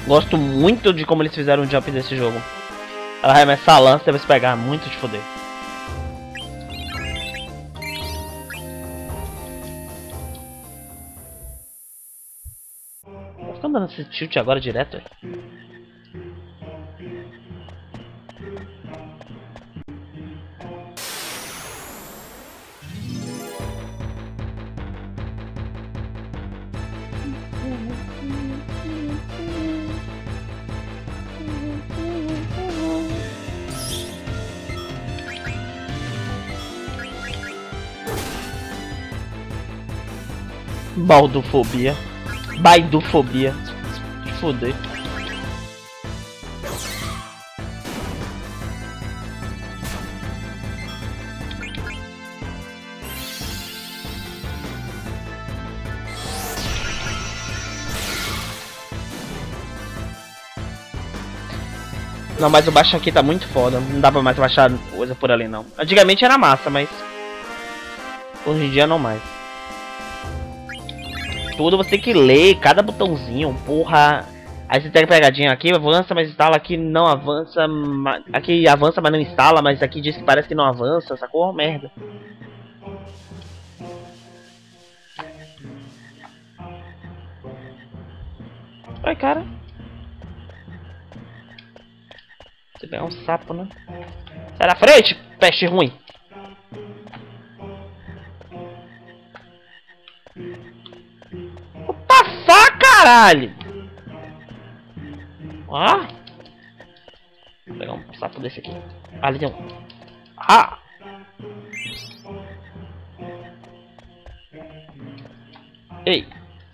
Gosto muito de como eles fizeram o jump desse jogo. Ela arremessa a lança e deve se pegar muito de foder. Tá ficando dando esse tilt agora direto? Baldufobia. Baidufobia. Se foder. Não, mas o baixo aqui tá muito foda. Não dá pra mais baixar coisa por ali, não. Antigamente era massa, mas... hoje em dia não mais. Tudo você tem que ler, cada botãozinho, porra. Aí você tem a pegadinha aqui, avança, mas instala, aqui não avança. Aqui avança, mas não instala, mas aqui diz que parece que não avança, sacou? Merda. Oi, cara. Você pegar um sapo, né? Sai da frente, peste ruim. Passar, caralho! Ah! Vou pegar um sapo desse aqui. Ali tem um. Ah! Ei!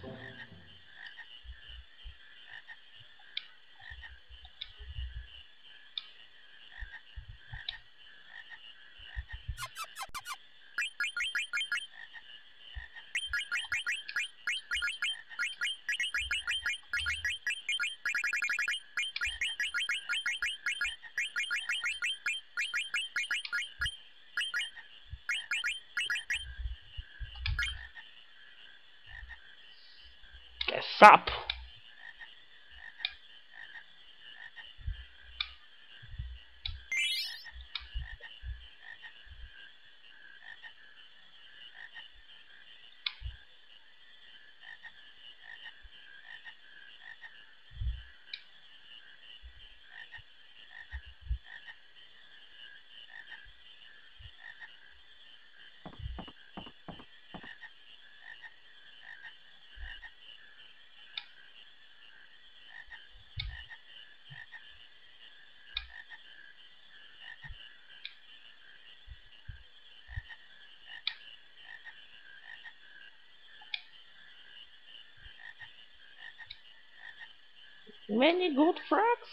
É sapo! Many good frags.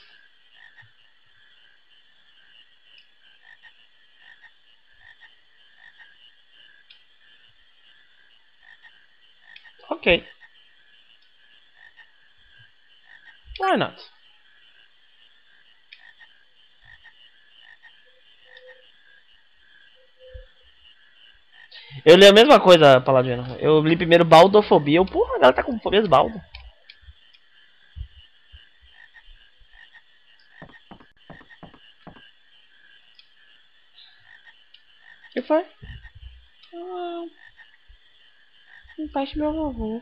Ok. Why not? Eu li a mesma coisa, Paladino. Eu li primeiro baldofobia. Porra, a galera tá com fobia de baldo. O que foi? Ah, não faz meu vovô.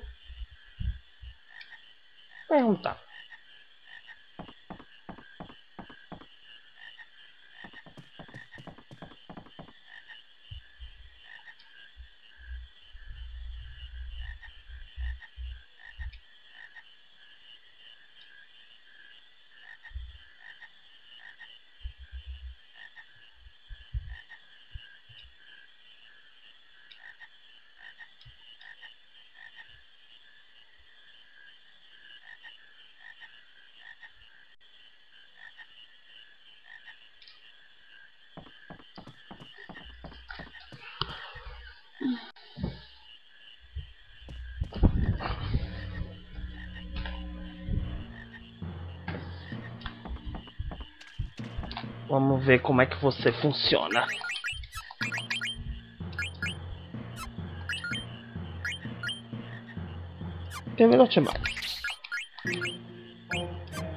Perguntar. Vamos ver como é que você funciona. Quer ver mais?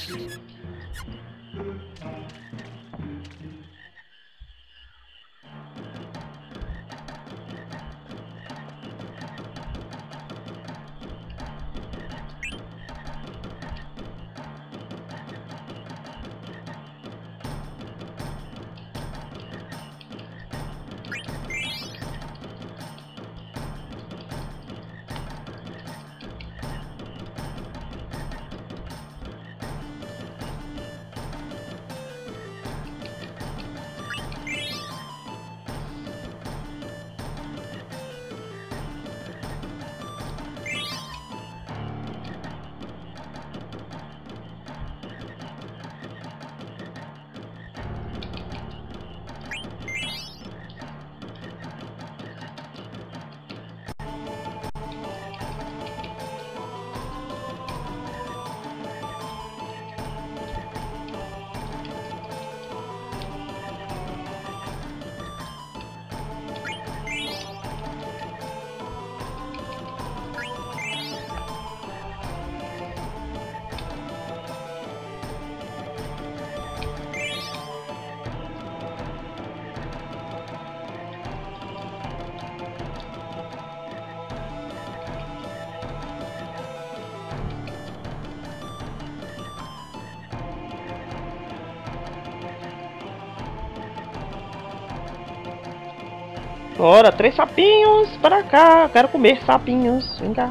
Bora, 3 sapinhos para cá. Quero comer sapinhos. Vem cá.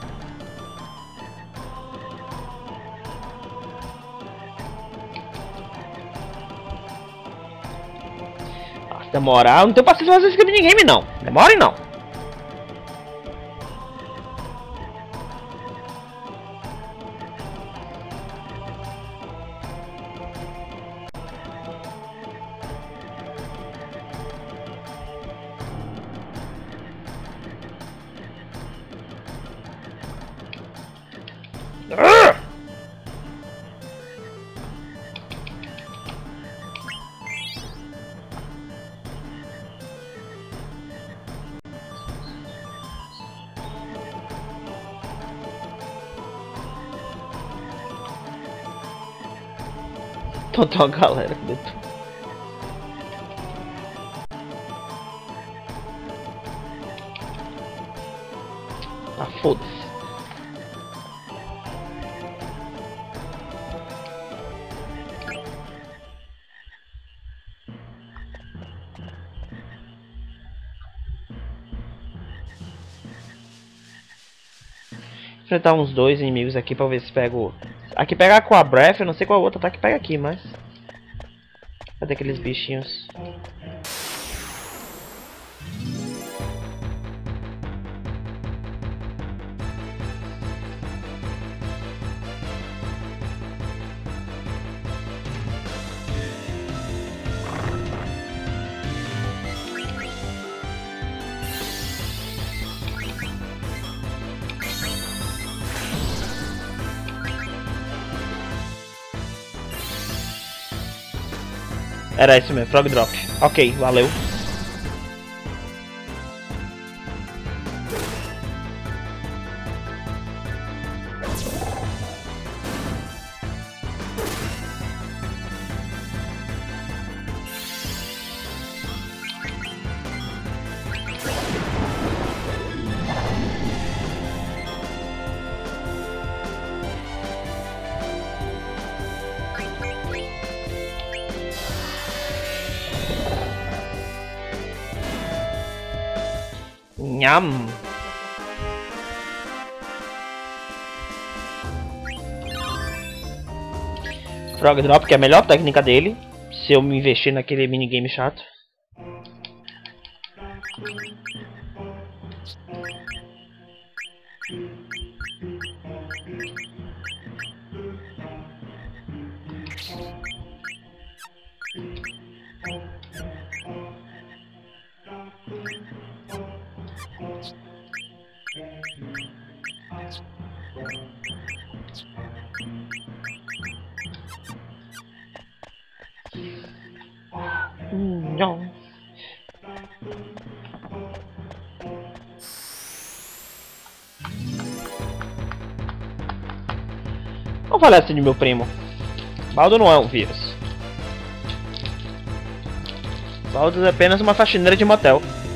Nossa, demorar. Eu não tenho paciência fazer esse minigame, não. Demore não. Então, galera. Ah, foda-se. Enfrentar uns 2 inimigos aqui pra ver se pego. Aqui pegar com a Breath, eu não sei qual outra tá que pega aqui, mas. Cadê aqueles bichinhos? Era isso mesmo, Frog Drop. Ok, valeu. Nham. Frog Drop, que é a melhor técnica dele. Se eu me investir naquele minigame chato. Não. Não falece de meu primo. Baldo não é um vírus. Baldo é apenas uma faxineira de motel.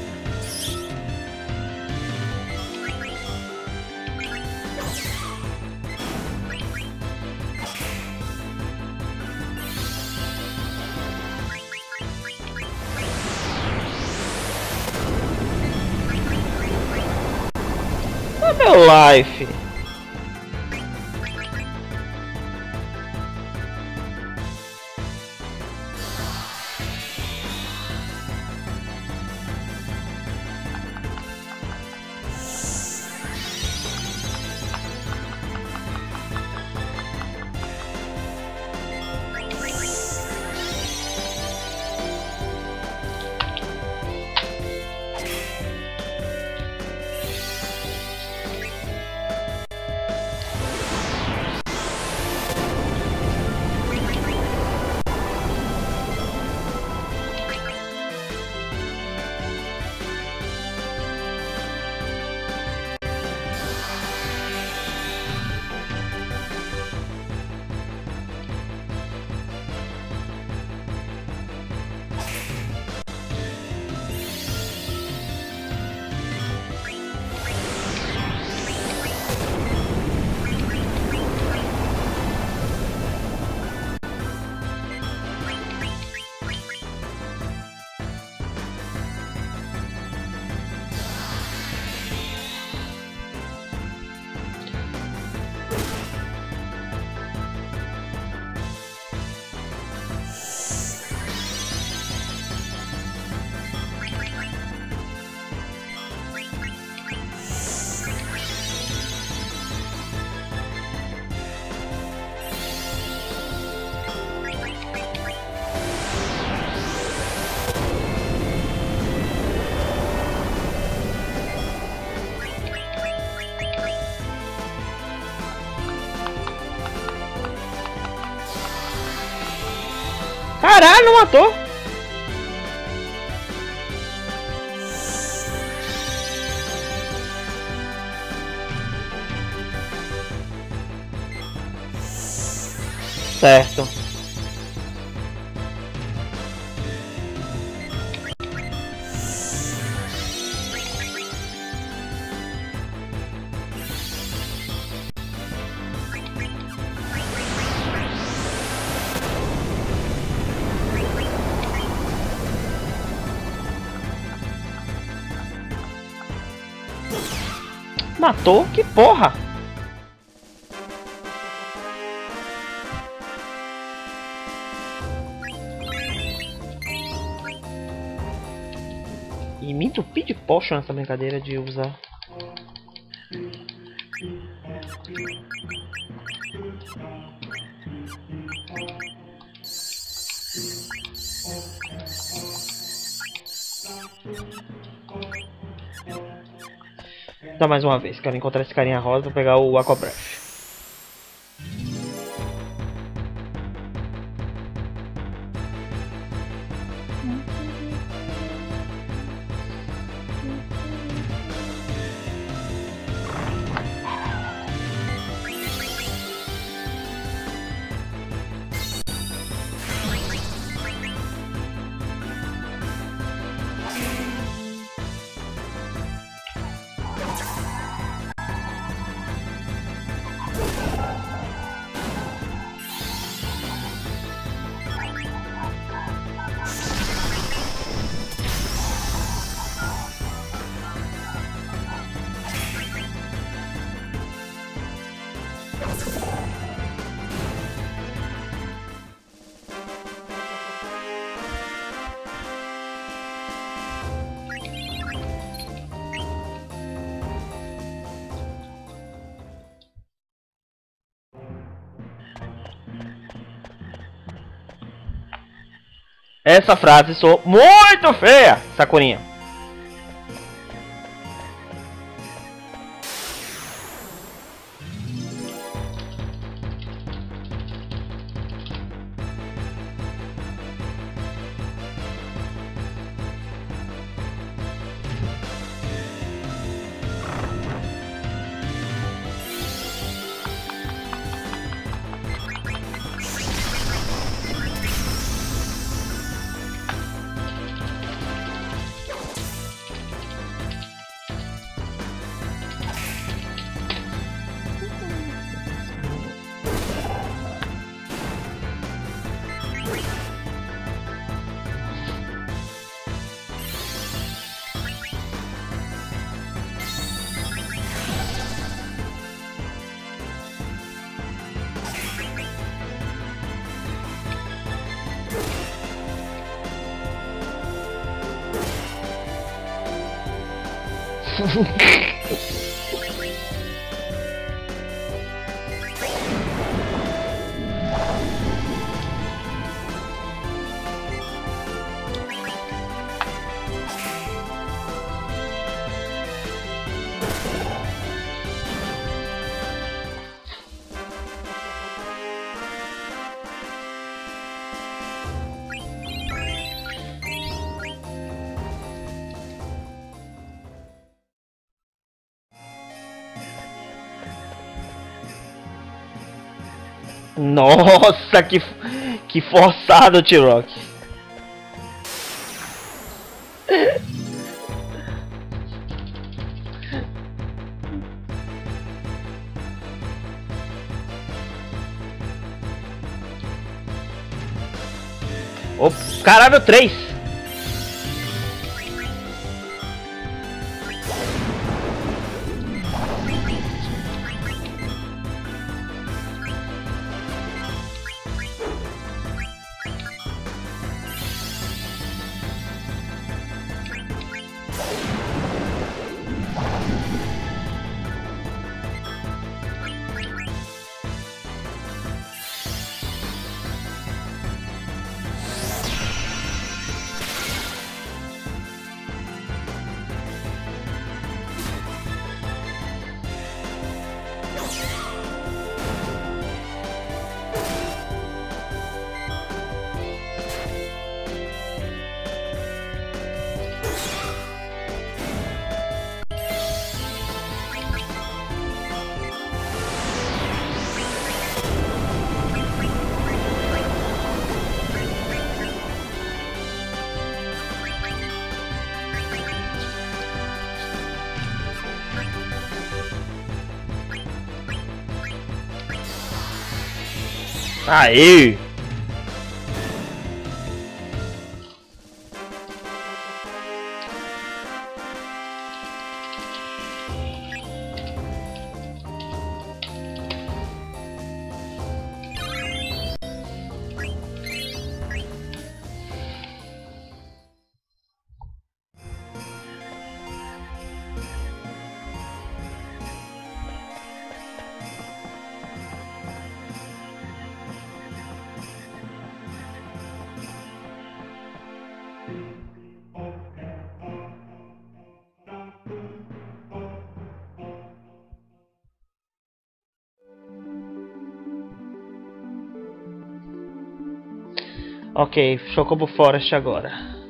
É meu life. Caralho, não matou. Certo. Matou? Que porra! E me entupi de potion nessa brincadeira de usar. Então, mais uma vez, quero encontrar esse carinha rosa pra pegar o Aqua Breath. Essa frase soou muito feia, Sakurinha. Nossa, que forçado, T-Rock. Oh, caralho, 3. Aê! Ok, Chocobo Forest agora.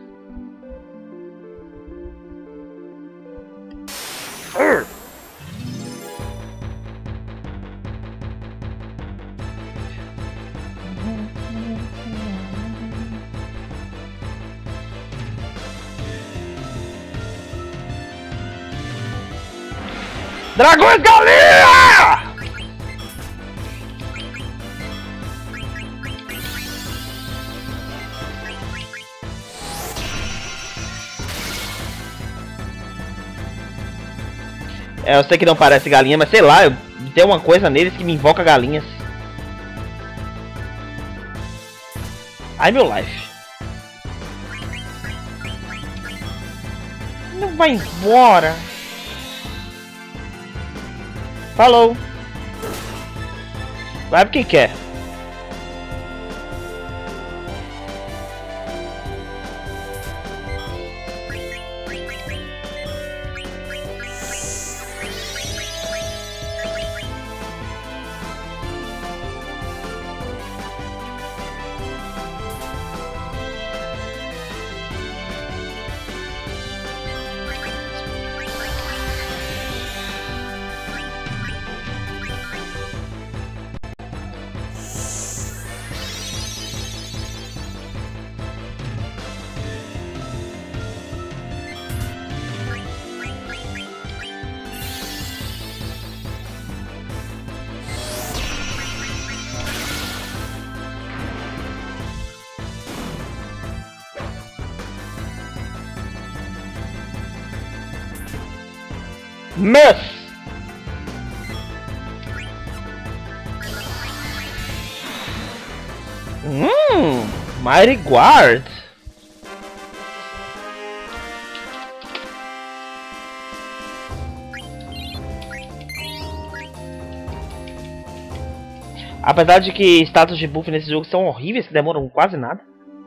Dragões Galinha! É, eu sei que não parece galinha, mas sei lá, tem uma coisa neles que me invoca galinhas. Ai, meu life. Não vai embora. Falou. Vai porque quer. Miss! Mighty Guard! Apesar de que status de buff nesse jogo são horríveis, que demoram quase nada.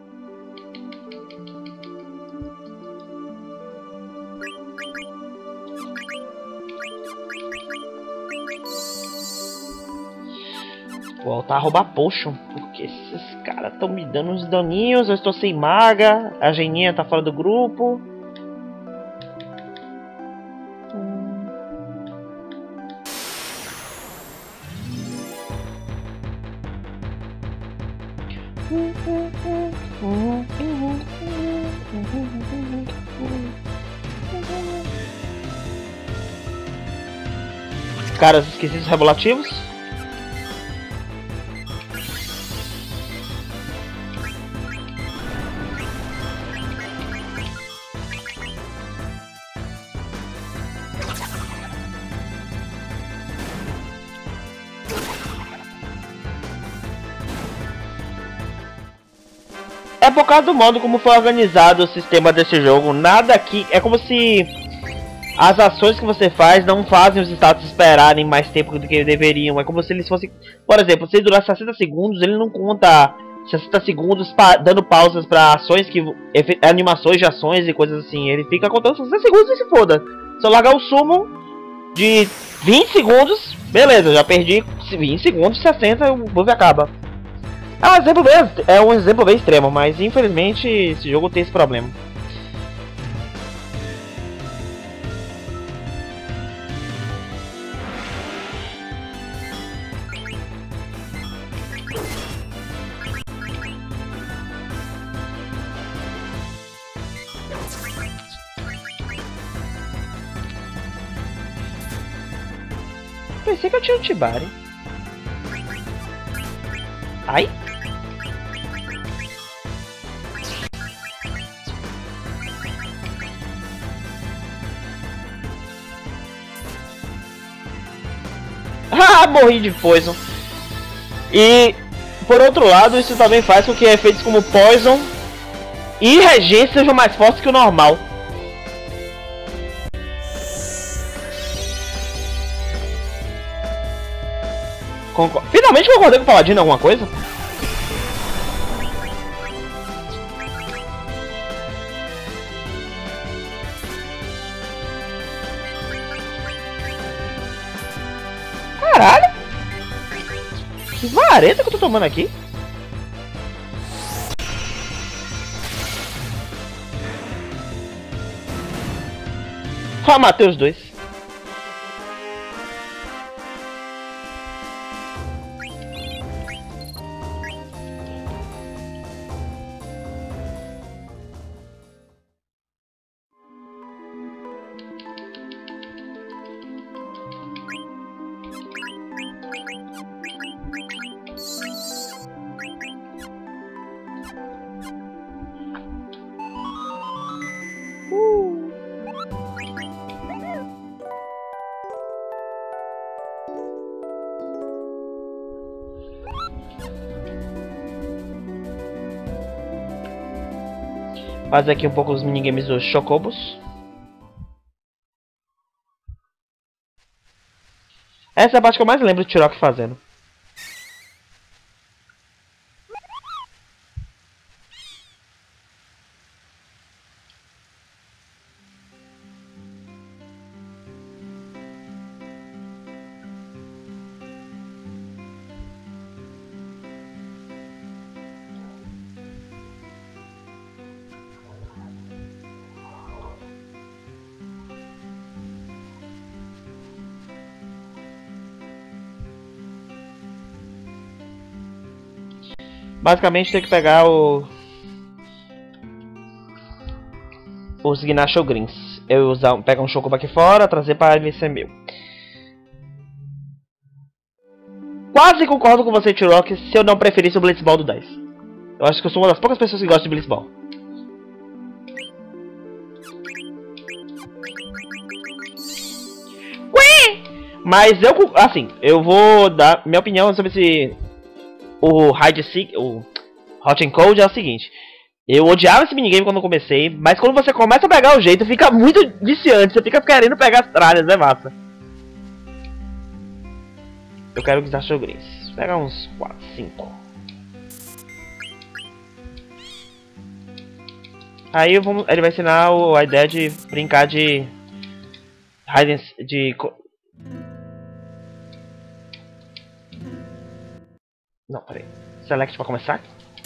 Vou voltar a roubar potion, porque esses caras estão me dando uns daninhos. Eu estou sem maga, a Geninha tá fora do grupo. Caras, esqueci os regulativos. É por causa do modo como foi organizado o sistema desse jogo. Nada aqui... É como se as ações que você faz não fazem os status esperarem mais tempo do que deveriam. É como se eles fossem... Por exemplo, se durar 60 segundos, ele não conta 60 segundos dando pausas para ações, animações de ações e coisas assim. Ele fica contando 60 segundos e se foda. Se eu largar o summon de 20 segundos, beleza, já perdi 20 segundos, 60 o buff acaba. É um exemplo bem extremo, mas infelizmente esse jogo tem esse problema. Pensei que eu tinha um Tibari. Ai! Ah, morri de Poison. E, por outro lado, isso também faz com que efeitos como Poison e Regência sejam mais fortes que o normal. Finalmente concordei com o Paladino em alguma coisa? Caralho! Que vareta que eu tô tomando aqui? Ah, matei os dois. Fazer aqui um pouco os minigames dos Chocobos. Essa é a parte que eu mais lembro do Turok fazendo. Basicamente tem que pegar os Gnasho Greens. Eu pegar um Chocobo aqui fora, trazer para ele ser meu. Quase concordo com você, Turok, se eu não preferisse o Blitzball do 10. Eu acho que eu sou uma das poucas pessoas que gostam de Blitzball. Mas eu vou dar minha opinião sobre esse... O Hot and Cold é o seguinte. Eu odiava esse minigame quando eu comecei, mas quando você começa a pegar o jeito, fica muito viciante. Você fica querendo pegar as tralhas, é massa. Eu quero Gnasho Greens. pegar uns 4, 5. Aí ele vai ensinar a ideia de brincar de... Não, peraí. Select pra começar.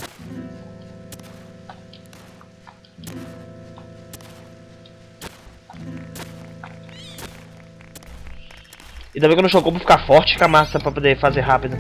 Ainda bem que eu não jogou pra ficar forte, ficar massa pra poder fazer rápido.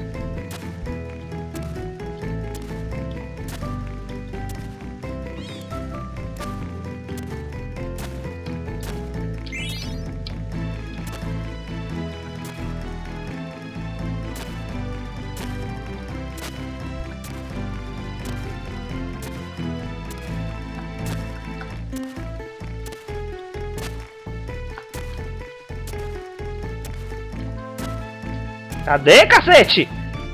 Cadê, cacete?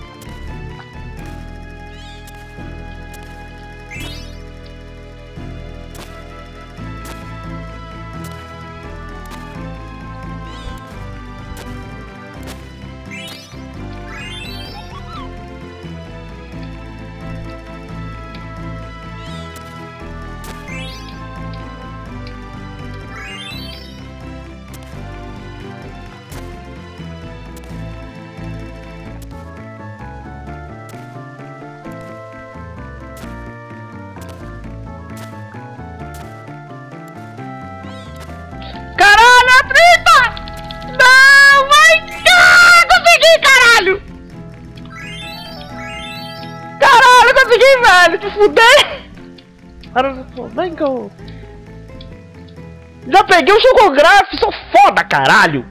Velho, te fuder! Vem, go! Já peguei o Chocograph, sou foda, caralho!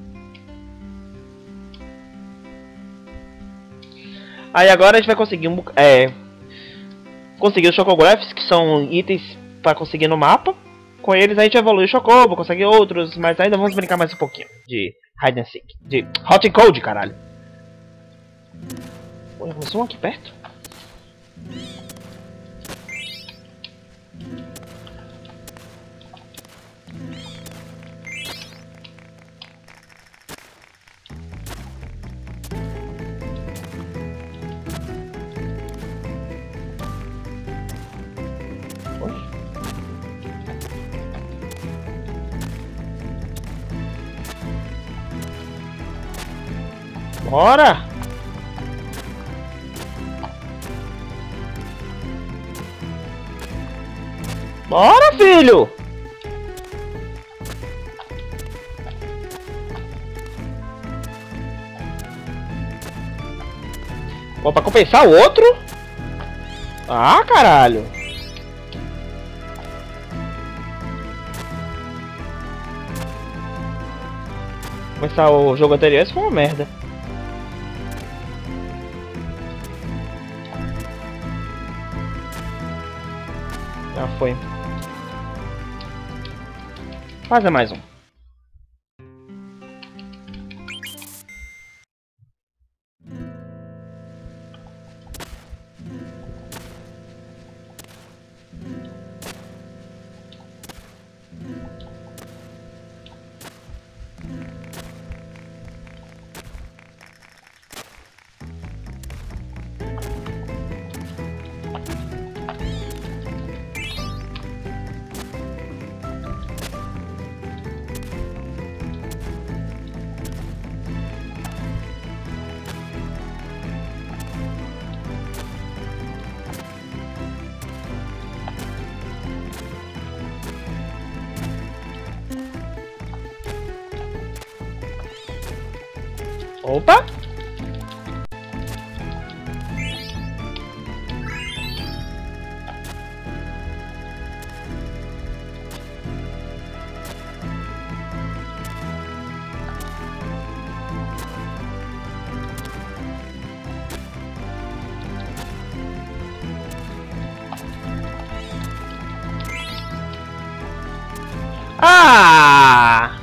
Aí agora a gente vai conseguir conseguir os Chocographs, que são itens para conseguir no mapa. Com eles a gente evolui o Chocobo, consegue outros, mas ainda vamos brincar mais um pouquinho de Hide and Seek, de Hot and Cold, caralho! Olha, começou um aqui perto? Bora! Bora, filho! Bom, pra compensar o outro? Ah, caralho! Começar o jogo anterior, isso foi uma merda. Já foi. Fazer mais um. Opa! Ah!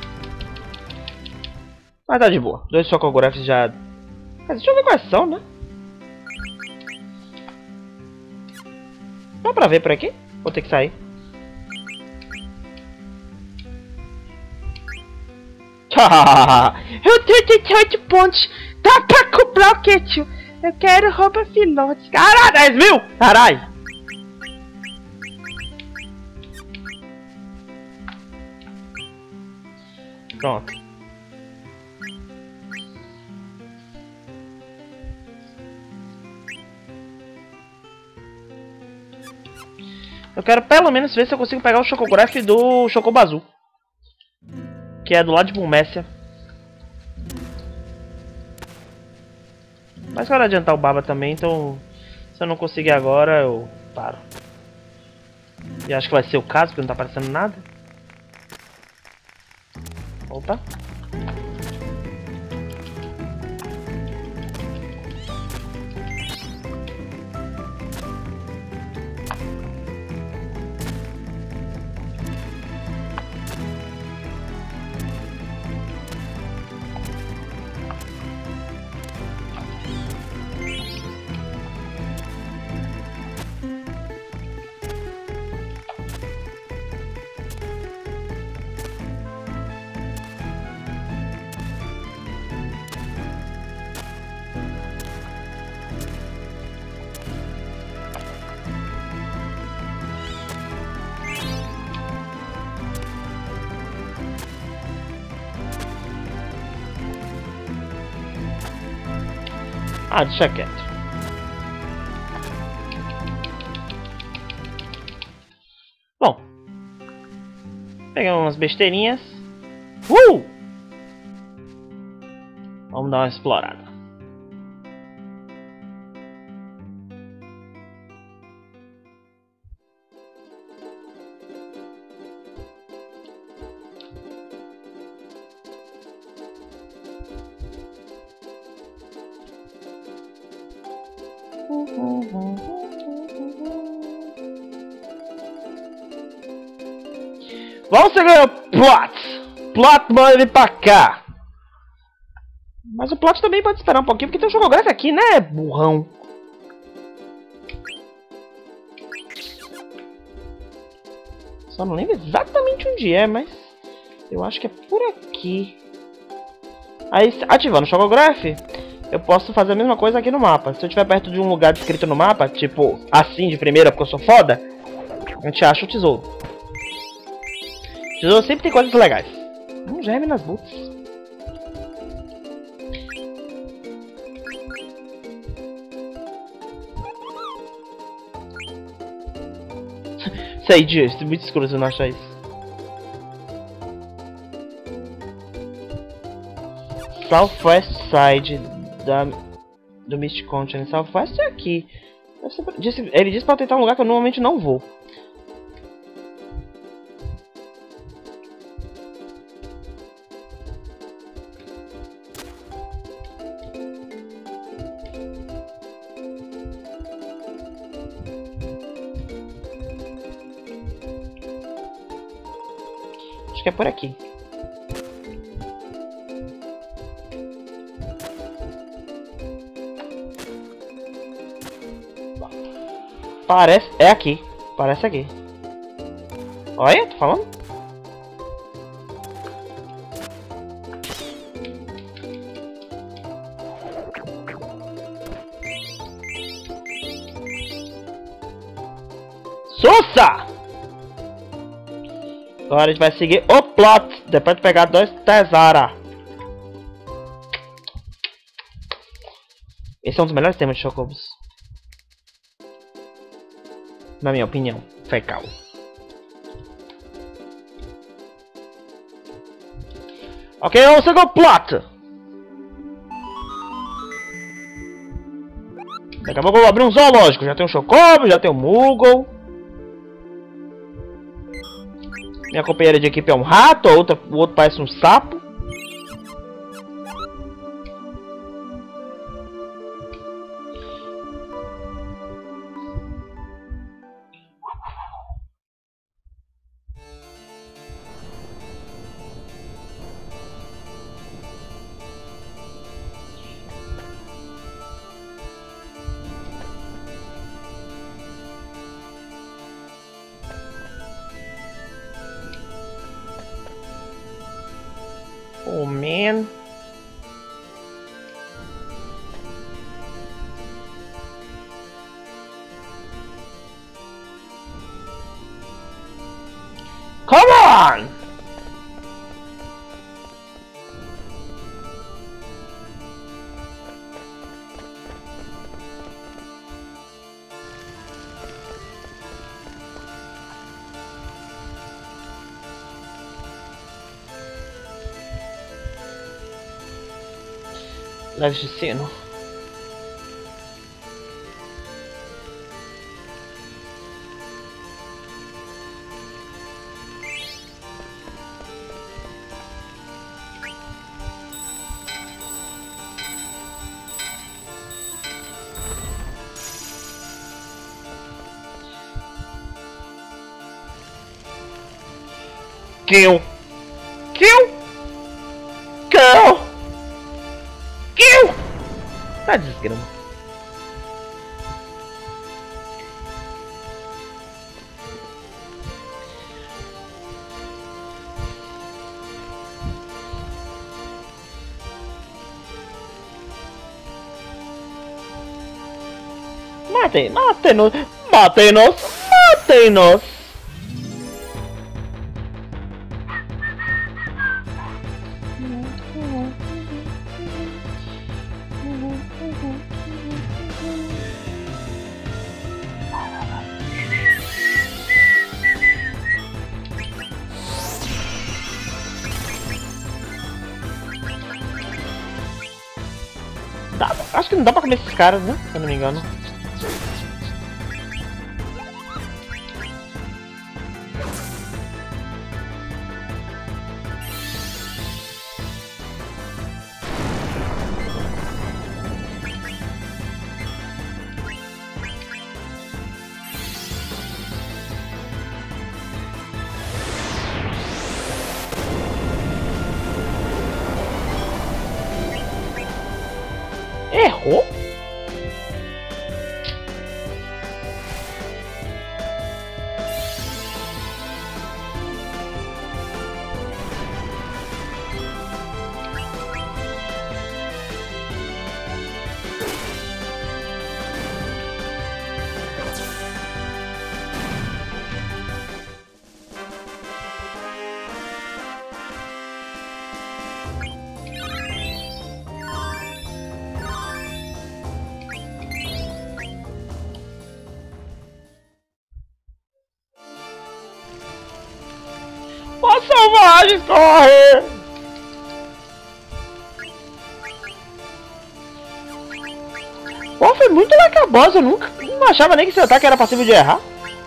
Mas tá de boa. 2 Chocographs já... Mas deixa eu ver quais são, né? Dá pra ver por aqui? Vou ter que sair. Eu tenho 38 pontos. Dá pra comprar o que, tio? Eu quero roupa filhote. Caralho, 10 mil! Caralho! Pronto. Eu quero pelo menos ver se eu consigo pegar o Chocograph do Chocobo Azul. Que é do lado de Bulmécia. Mas quero adiantar o Baba também, então... Se eu não conseguir agora, eu paro. E acho que vai ser o caso, porque não tá aparecendo nada. Opa. Ah, deixa quieto. Bom. Pegamos umas besteirinhas. Vamos dar uma explorada. Vamos seguir o Plot! Plot, manda vir pra cá! Mas o Plot também pode esperar um pouquinho, porque tem um Chocograph aqui, né, burrão? Só não lembro exatamente onde é, mas... eu acho que é por aqui. Aí, ativando o Chocograph, eu posso fazer a mesma coisa aqui no mapa. Se eu estiver perto de um lugar descrito no mapa, tipo assim de primeira, porque eu sou foda, a gente acha o tesouro. O tesouro sempre tem coisas legais. Um germe nas boots. Sei, Dias, é muito escuro se eu não achar isso. Southwest Side do Mist Continent. Southwest é aqui. Ele disse pra eu tentar um lugar que eu normalmente não vou. Acho que é por aqui. Parece... é aqui. Parece aqui. Olha, tô falando. Sussa! Agora a gente vai seguir o plot. Depois de pegar 2 tesouros. Esse é um dos melhores temas de Chocobos. Na minha opinião, fecal. Ok, vamos seguir o plot. Daqui a pouco eu vou abrir um zoológico. Já tem um Chocobo, já tem um Moogle. Minha companheira de equipe é um rato, o outro parece um sapo. Oh man. Come on! Leves de sino. Kill! Kill! Kill! Kill! Tá desgrama. Matei-nos! Matei-nos! Matei-nos! Acho que não dá pra comer esses caras, né? Se eu não me engano. Errou? Os selvagens correm! Pô, foi muito lacabosa, eu nunca não achava nem que esse ataque era passível de errar.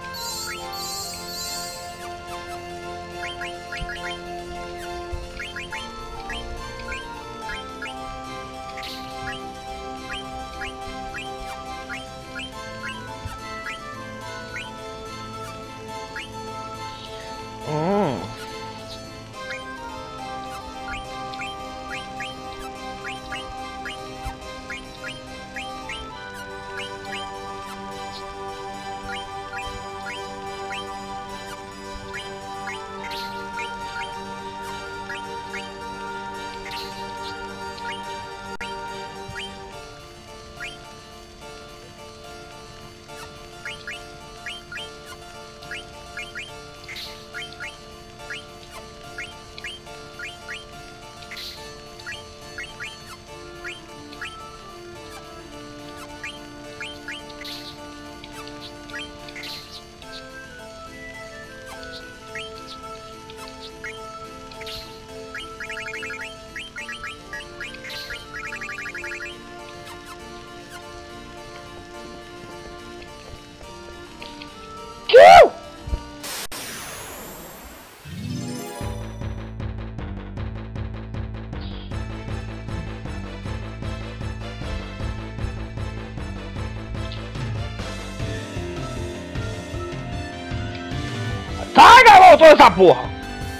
Voltou essa porra!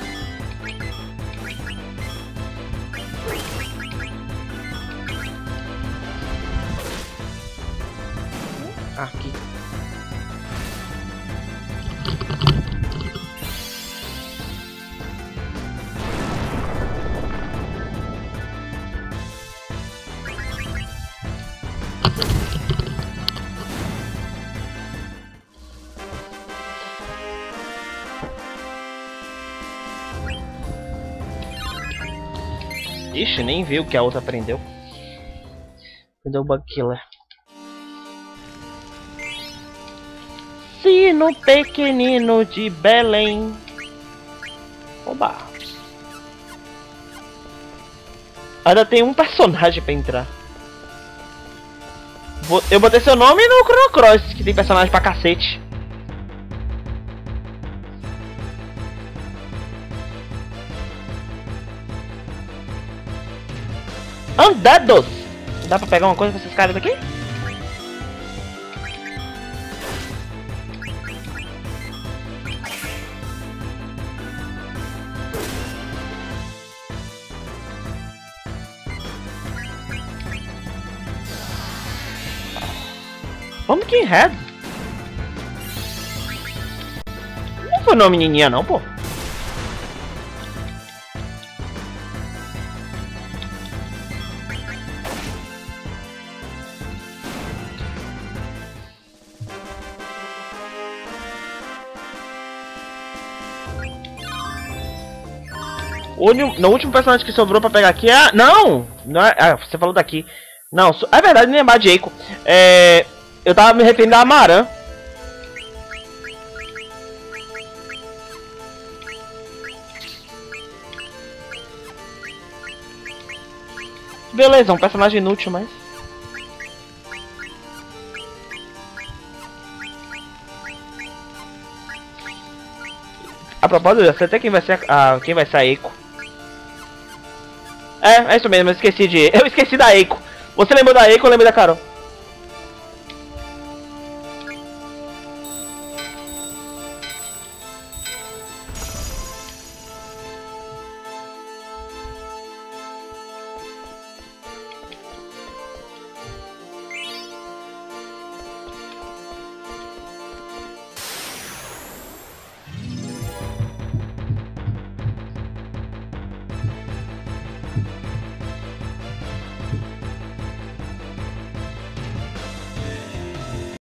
Aqui. Ixi, nem viu que a outra aprendeu. Aprendeu o Bug Killer. Sino pequenino de Belém. Oba. Ainda tem um personagem pra entrar. Eu botei seu nome no Chrono Cross, que tem personagem pra cacete. Undeados! Dá pra pegar uma coisa com esses caras aqui? Pumpkin Head? Não foi uma menininha não, pô. No último personagem que sobrou pra pegar aqui é... Não! Não é... Ah, você falou daqui. Não, é verdade, lembrar de Eiko. Eu tava me referindo a Amaran. Beleza, um personagem inútil, mas... A propósito, eu sei até quem vai ser a Eiko. É isso mesmo, eu esqueci da Eiko. Você lembrou da Eiko, eu lembrei da Carol.